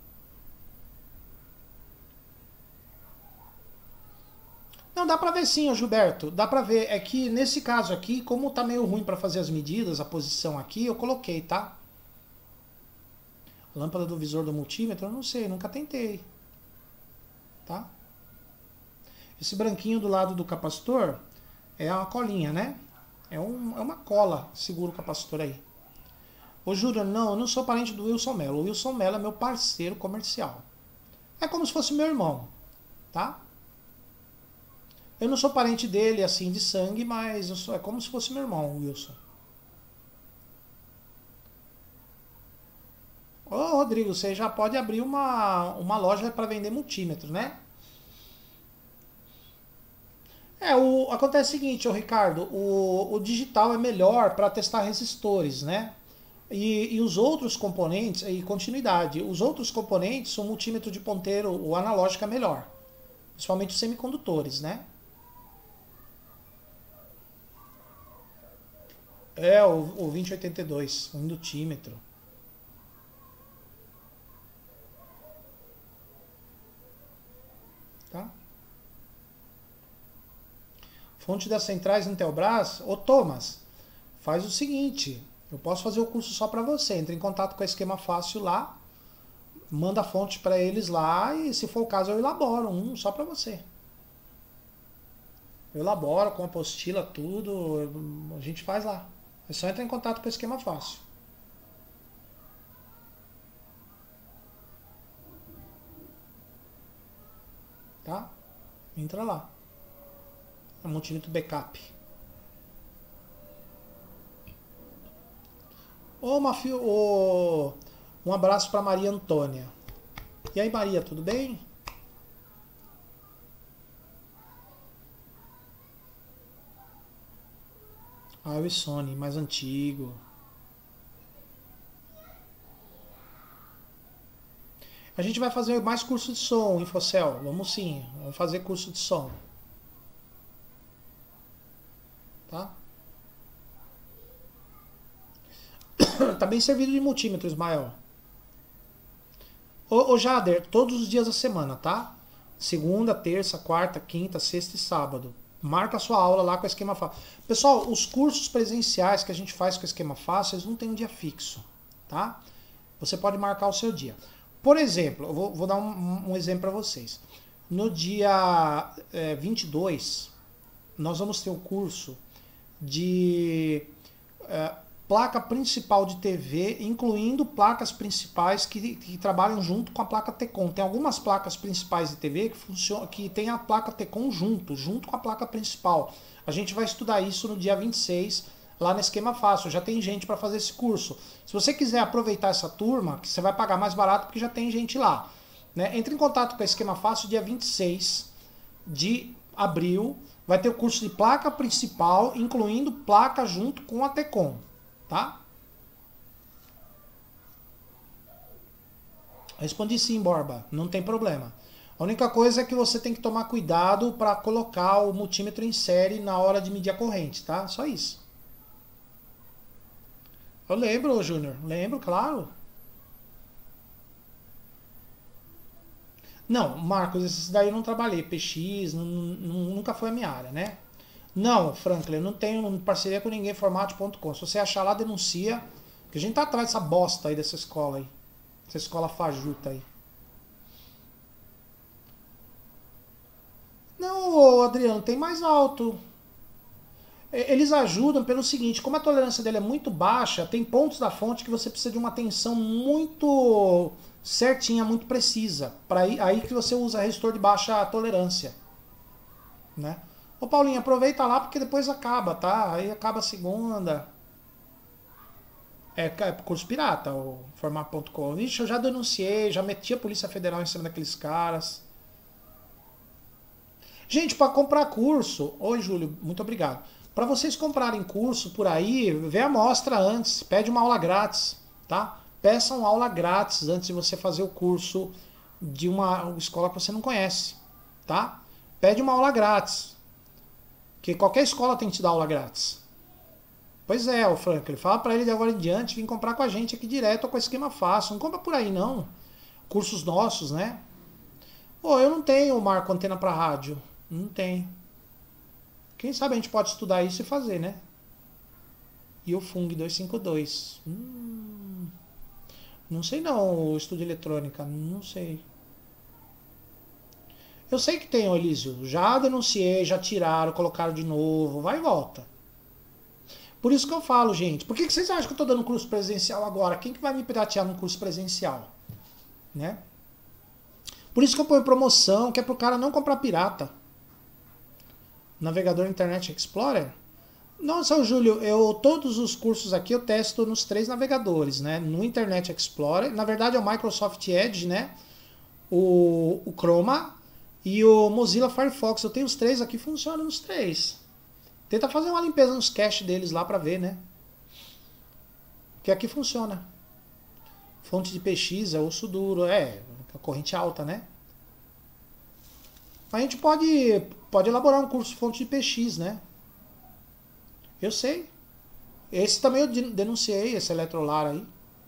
Não, dá pra ver sim, ô Gilberto. Dá pra ver. É que nesse caso aqui, como tá meio ruim pra fazer as medidas, a posição aqui, eu coloquei, tá? Lâmpada do visor do multímetro, eu não sei, nunca tentei. Tá? Esse branquinho do lado do capacitor é uma colinha, né? É, um, é uma cola, segura o capacitor aí. Ô Júlio, não, eu não sou parente do Wilson Mello. O Wilson Mello é meu parceiro comercial. É como se fosse meu irmão, tá? Eu não sou parente dele, assim, de sangue, mas eu sou, é como se fosse meu irmão, o Wilson. Ô, Rodrigo, você já pode abrir uma, uma loja para vender multímetro, né? É, o, acontece o seguinte, ô Ricardo, o, o digital é melhor para testar resistores, né? E, e os outros componentes, e continuidade, os outros componentes, o multímetro de ponteiro, o analógico é melhor. Principalmente os semicondutores, né? É, o, o vinte e oitenta e dois, o indutímetro. Tá? Fonte das centrais Intelbras, ô Thomas, faz o seguinte, eu posso fazer o curso só para você, entra em contato com a Esquema Fácil lá, manda a fonte para eles lá e se for o caso eu elaboro um só para você. Eu elaboro com apostila, tudo, a gente faz lá. É só entrar em contato com o Esquema Fácil. Tá? Entra lá. É multímetro backup. Ô, Mafio, ô, um abraço para Maria Antônia. E aí, Maria, tudo bem? Ah, o Sony, mais antigo. A gente vai fazer mais curso de som, Infocel. Vamos sim, vamos fazer curso de som. Tá? Tá bem servido de multímetro, Ismael. Ô, ô Jader, todos os dias da semana, tá? Segunda, terça, quarta, quinta, sexta e sábado. Marca a sua aula lá com o Esquema Fácil. Pessoal, os cursos presenciais que a gente faz com o Esquema Fácil, eles não tem um dia fixo, tá? Você pode marcar o seu dia. Por exemplo, eu vou, vou dar um, um exemplo para vocês. No dia é, vinte e dois, nós vamos ter o um curso de é, placa principal de T V, incluindo placas principais que, que trabalham junto com a placa T-Com. Tem algumas placas principais de T V que, funcionam, que tem a placa T-Com junto, junto com a placa principal. A gente vai estudar isso no dia vinte e seis, lá no Esquema Fácil. Já tem gente para fazer esse curso. Se você quiser aproveitar essa turma, que você vai pagar mais barato porque já tem gente lá. Né? Entre em contato com a Esquema Fácil dia vinte e seis de abril. Vai ter o curso de placa principal, incluindo placa junto com a T-Com. Tá? Respondi sim, Borba. Não tem problema. A única coisa é que você tem que tomar cuidado para colocar o multímetro em série na hora de medir a corrente, tá? Só isso. Eu lembro, Júnior. Lembro, claro. Não, Marcos, esses daí eu não trabalhei. P X, nunca foi a minha área, né? Não, Franklin, eu não tenho parceria com ninguém, formato ponto com. Se você achar lá, denuncia. Que a gente tá atrás dessa bosta aí, dessa escola aí. Essa escola fajuta aí. Não, Adriano, tem mais alto. Eles ajudam pelo seguinte, como a tolerância dele é muito baixa, tem pontos da fonte que você precisa de uma tensão muito certinha, muito precisa. Para aí, aí que você usa resistor de baixa tolerância. Né? Ô Paulinho, aproveita lá porque depois acaba, tá? Aí acaba a segunda. É, é curso pirata, o formato ponto com. Vixe, eu já denunciei, já meti a Polícia Federal em cima daqueles caras. Gente, para comprar curso... Oi, Júlio, muito obrigado. Para vocês comprarem curso por aí, vê a amostra antes, pede uma aula grátis, tá? Peçam aula grátis antes de você fazer o curso de uma escola que você não conhece, tá? Pede uma aula grátis, que qualquer escola tem que te dar aula grátis. Pois é, o Franklin, fala para ele de agora em diante vir comprar com a gente aqui direto ou com esquema fácil. Não compra por aí não. Cursos nossos, né? Pô, eu não tenho, Marco, antena para rádio. Não tem. Quem sabe a gente pode estudar isso e fazer, né? E o Fung duzentos e cinquenta e dois. Hum, não sei não, o estúdio eletrônica. Não sei. Eu sei que tem, Elísio. Já denunciei, já tiraram, colocaram de novo. Vai e volta. Por isso que eu falo, gente. Por que vocês acham que eu estou dando curso presencial agora? Quem que vai me piratear no curso presencial? Né? Por isso que eu ponho promoção, que é pro cara não comprar pirata. Navegador Internet Explorer? Nossa, Júlio, eu, todos os cursos aqui eu testo nos três navegadores, né? No Internet Explorer, na verdade é o Microsoft Edge, né? O, o Chroma e o Mozilla Firefox. Eu tenho os três aqui, funcionam nos três. Tenta fazer uma limpeza nos caches deles lá pra ver, né? Que aqui funciona. Fonte de P X é osso duro, é, corrente alta, né? A gente pode, pode elaborar um curso de fonte de P X, né? Eu sei. Esse também eu denunciei, esse Eletrolar aí.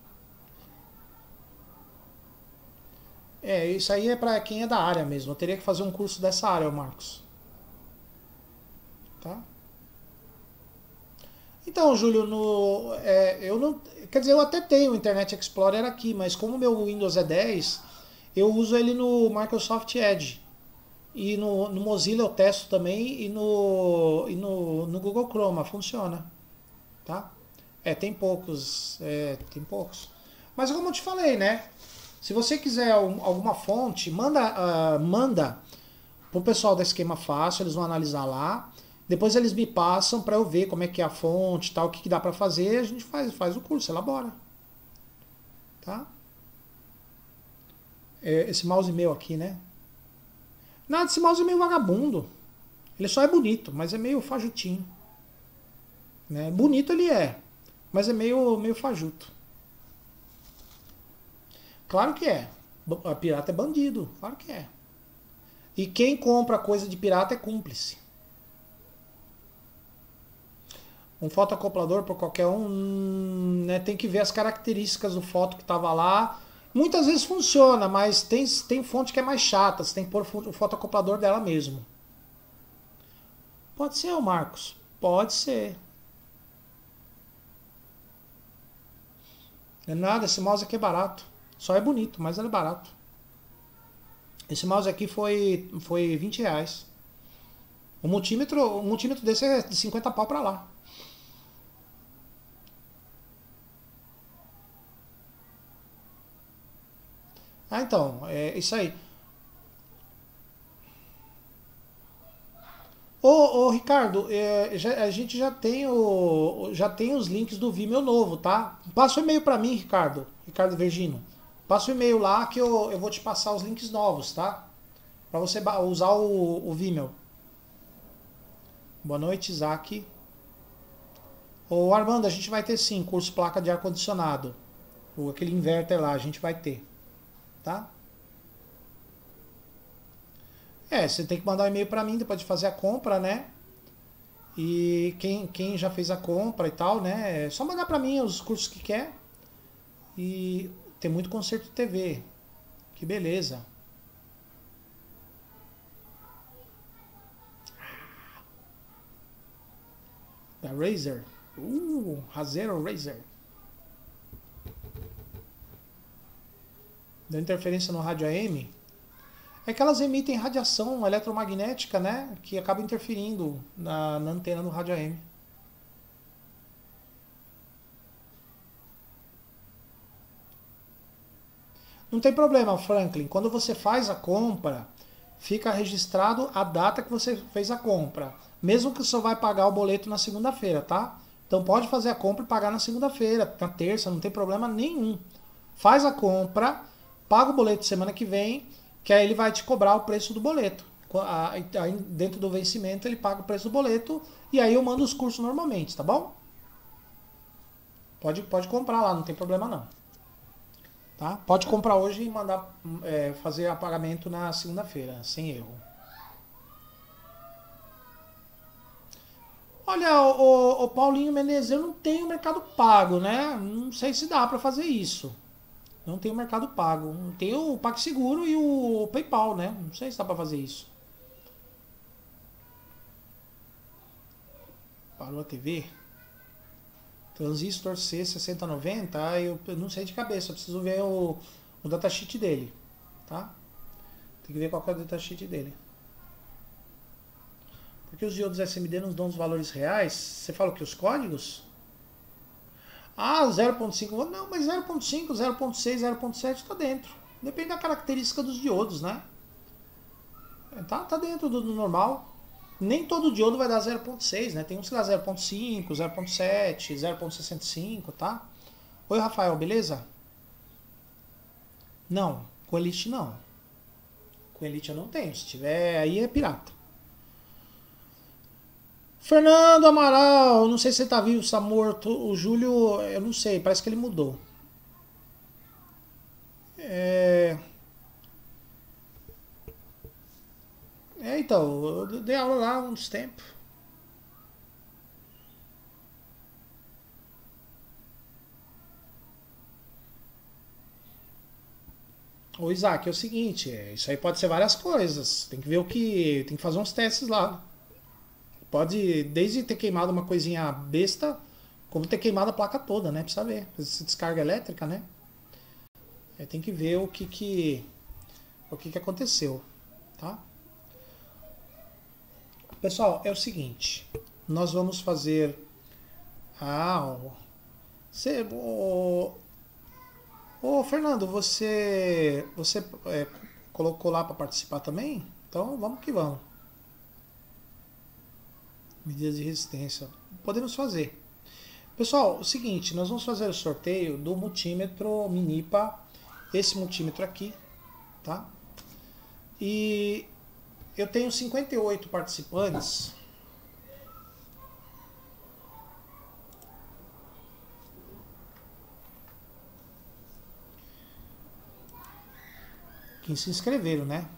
É, isso aí é pra quem é da área mesmo. Eu teria que fazer um curso dessa área, Marcos. Tá? Então, Júlio, no, é, eu não, quer dizer, eu até tenho o Internet Explorer aqui, mas como o meu Windows é dez, eu uso ele no Microsoft Edge. E no, no Mozilla eu testo também e no, e no, no Google Chrome funciona. Tá? É, tem poucos, é, tem poucos. Mas como eu te falei, né? Se você quiser alguma fonte, manda, uh, manda pro pessoal da Esquema Fácil, eles vão analisar lá. Depois eles me passam para eu ver como é que é a fonte, tal, o que, que dá para fazer, a gente faz, faz o curso, elabora. Tá? É, esse mouse meu aqui, né? Nada, esse mouse é meio vagabundo. Ele só é bonito, mas é meio fajutinho. Né? Bonito ele é, mas é meio, meio fajuto. Claro que é. A pirata é bandido, claro que é. E quem compra coisa de pirata é cúmplice. Um fotoacoplador por qualquer um, né, tem que ver as características do foto que estava lá. Muitas vezes funciona, mas tem, tem fonte que é mais chata, você tem que pôr o fotoacoplador dela mesmo. Pode ser, Marcos. Pode ser. Não é nada, esse mouse aqui é barato. Só é bonito, mas ele é barato. Esse mouse aqui foi, foi vinte reais. O multímetro, o multímetro desse é de cinquenta pau pra lá. Ah, então, é isso aí. Ô, ô Ricardo, é, já- a gente já tem, o, já tem os links do Vimeo novo, tá? Passa o e-mail pra mim, Ricardo. Ricardo Vergino. Passa o e-mail lá que eu, eu vou te passar os links novos, tá? Pra você ba- usar o, o Vimeo. Boa noite, Isaac. Ô Armando, a gente vai ter sim curso placa de ar-condicionado. Ou aquele inverter lá, a gente vai ter. Tá? É, você tem que mandar um e-mail pra mim depois de fazer a compra, né? E quem, quem já fez a compra e tal, né? É só mandar pra mim os cursos que quer. E tem muito concerto de T V. Que beleza. Da Razer. Uh, Razer ou Razer. Deu interferência no rádio A M. É que elas emitem radiação eletromagnética, né? Que acaba interferindo na, na antena do rádio A M. Não tem problema, Franklin. Quando você faz a compra, fica registrado a data que você fez a compra. Mesmo que você só vai pagar o boleto na segunda-feira, tá? Então pode fazer a compra e pagar na segunda-feira, na terça, não tem problema nenhum. Faz a compra, paga o boleto semana que vem, que aí ele vai te cobrar o preço do boleto. aí dentro do vencimento ele paga o preço do boleto e aí eu mando os cursos normalmente, tá bom? Pode, pode comprar lá, não tem problema não. Tá? Pode comprar hoje e mandar é, fazer o pagamento na segunda-feira, sem erro. Olha, o, o, o Paulinho Menezes, eu não tenho Mercado Pago, né? Não sei se dá para fazer isso. Não tenho Mercado Pago. Tem o PagSeguro e o PayPal, né? Não sei se dá para fazer isso. Parou a T V? Transistor C sessenta noventa, ah, eu não sei de cabeça, eu preciso ver o, o datasheet dele, tá? Tem que ver qual que é o datasheet dele. Porque os diodos S M D nos dão os valores reais, você fala que os códigos? Ah, zero ponto cinco, não, mas zero ponto cinco, zero ponto seis, zero ponto sete está dentro. Depende da característica dos diodos, né? Tá, tá dentro do, do normal. Nem todo diodo vai dar zero ponto seis, né? Tem uns que dá zero ponto cinco, zero ponto sete, zero ponto sessenta e cinco, tá? Oi, Rafael, beleza? Não, com Elite não. Com Elite eu não tenho. Se tiver aí é pirata. Fernando Amaral, não sei se você tá vivo, se tá morto. O Júlio, eu não sei, parece que ele mudou. É... É, então, eu dei aula lá há uns tempos. Ô Isaac, é o seguinte, é, isso aí pode ser várias coisas. Tem que ver o que. Tem que fazer uns testes lá. Pode, desde ter queimado uma coisinha besta, como ter queimado a placa toda, né? Precisa ver. Essa descarga elétrica, né? É, tem que ver o que que. O que que aconteceu, tá? Pessoal, é o seguinte, nós vamos fazer ah, você, ô, ô Fernando, você você é, colocou lá para participar também? Então vamos que vamos. Medidas de resistência, podemos fazer. Pessoal, é o seguinte, nós vamos fazer o sorteio do multímetro Minipa, esse multímetro aqui, tá? E eu tenho cinquenta e oito participantes. Que se inscreveram, né?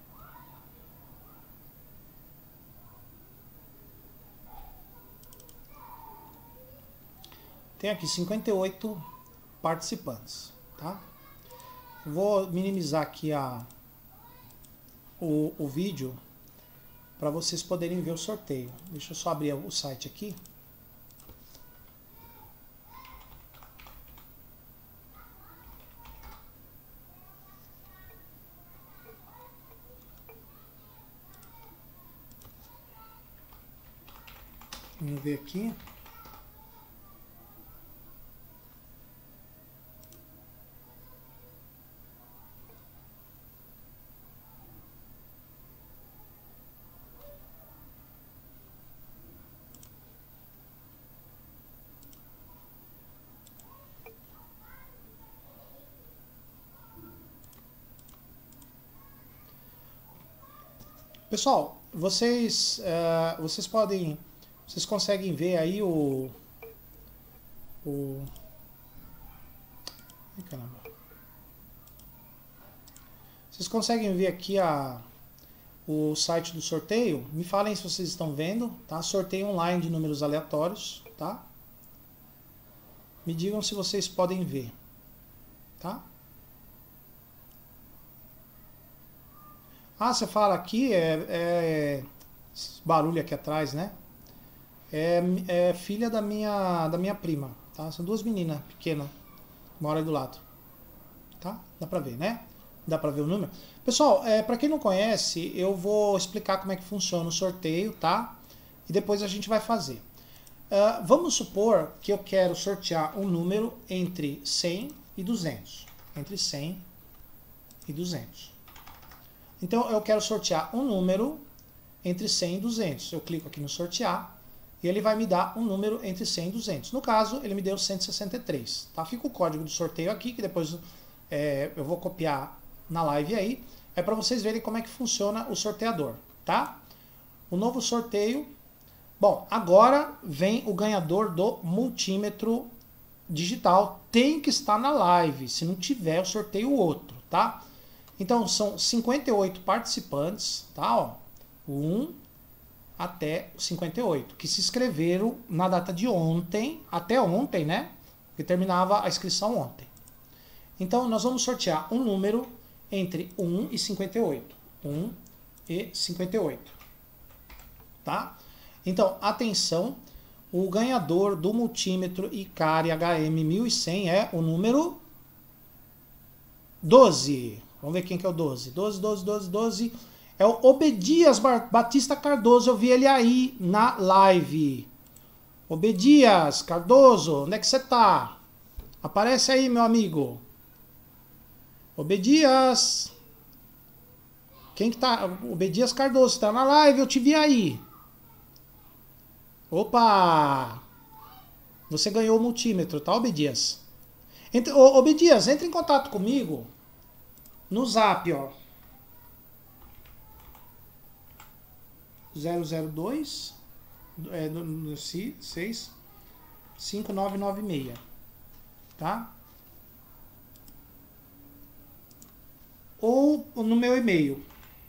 Tem aqui cinquenta e oito participantes, tá? Vou minimizar aqui a O, o vídeo para vocês poderem ver o sorteio. Deixa eu só abrir o site aqui. Vamos ver aqui. Pessoal, vocês, uh, vocês podem, vocês conseguem ver aí o, o, ai, caramba. Vocês conseguem ver aqui a, o site do sorteio? Me falem se vocês estão vendo, tá? Sorteio online de números aleatórios, tá? Me digam se vocês podem ver, tá? Ah, você fala aqui, é, é barulho aqui atrás, né? É, é filha da minha, da minha prima, tá? São duas meninas pequenas, mora aí do lado, tá? Dá pra ver, né? Dá pra ver o número? Pessoal, é, pra quem não conhece, eu vou explicar como é que funciona o sorteio, tá? E depois a gente vai fazer. Uh, vamos supor que eu quero sortear um número entre cem e duzentos. Entre cem e duzentos. Então eu quero sortear um número entre cem e duzentos. Eu clico aqui no sortear e ele vai me dar um número entre cem e duzentos. No caso, ele me deu cento e sessenta e três. Tá? Fica o código do sorteio aqui, que depois é, eu vou copiar na live aí. É para vocês verem como é que funciona o sorteador. tá? O novo sorteio. Bom, agora vem o ganhador do multímetro digital. Tem que estar na live. Se não tiver, eu sorteio outro, tá? Então, são cinquenta e oito participantes, tá? Ó, um até cinquenta e oito, que se inscreveram na data de ontem, até ontem, né? Que terminava a inscrição ontem. Então, nós vamos sortear um número entre um e cinquenta e oito. um e cinquenta e oito. Tá? Então, atenção, o ganhador do multímetro Icari H M mil e cem é o número doze. Vamos ver quem que é o doze. doze, doze, doze, doze. É o Obedias Batista Cardoso. Eu vi ele aí na live. Obedias Cardoso, onde é que você tá? Aparece aí, meu amigo. Obedias. Quem que tá? Obedias Cardoso, tá na live, eu te vi aí. Opa! Você ganhou o multímetro, tá, Obedias? Entre, ô, Obedias, entre em contato comigo no zap, ó. zero zero dois é, seis cinco nove nove seis, tá? Ou no meu e-mail.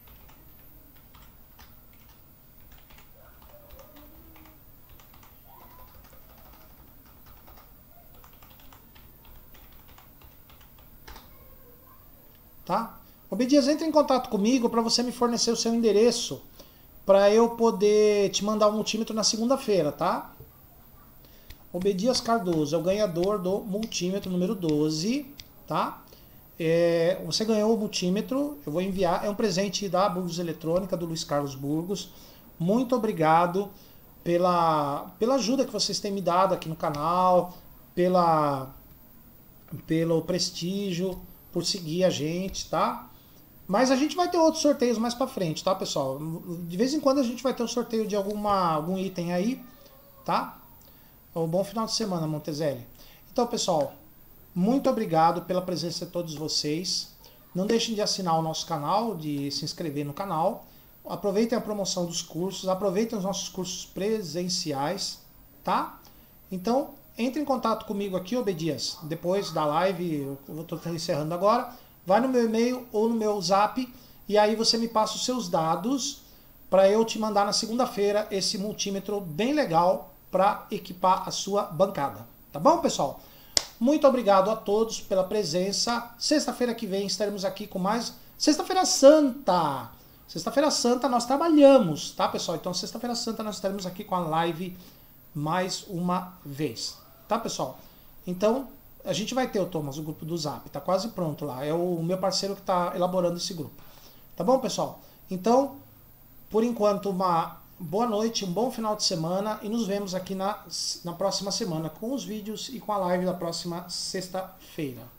Tá? Obedias, entre em contato comigo para você me fornecer o seu endereço para eu poder te mandar o multímetro na segunda-feira, tá? Obedias Cardoso é o ganhador do multímetro número doze, tá? É, você ganhou o multímetro, eu vou enviar, é um presente da Burgos Eletrônica, do Luiz Carlos Burgos. Muito obrigado pela, pela ajuda que vocês têm me dado aqui no canal, pela, pelo prestígio, por seguir a gente, tá? Mas a gente vai ter outros sorteios mais pra frente, tá, pessoal? De vez em quando a gente vai ter o um sorteio de alguma, algum item aí, tá? Um bom final de semana, Montezelli. Então, pessoal, muito obrigado pela presença de todos vocês. Não deixem de assinar o nosso canal, de se inscrever no canal. Aproveitem a promoção dos cursos, aproveitem os nossos cursos presenciais, tá? Então, entre em contato comigo aqui, Obedias, depois da live, eu estou encerrando agora. Vai no meu e-mail ou no meu zap e aí você me passa os seus dados para eu te mandar na segunda-feira esse multímetro bem legal para equipar a sua bancada. Tá bom, pessoal? Muito obrigado a todos pela presença. Sexta-feira que vem estaremos aqui com mais... Sexta-feira Santa! Sexta-feira Santa nós trabalhamos, tá, pessoal? Então, sexta-feira Santa nós estaremos aqui com a live mais uma vez. Tá, pessoal? Então... A gente vai ter, o Thomas, o grupo do Zap. Tá quase pronto lá. É o meu parceiro que está elaborando esse grupo. Tá bom, pessoal? Então, por enquanto, uma boa noite, um bom final de semana. E nos vemos aqui na, na próxima semana com os vídeos e com a live da próxima sexta-feira.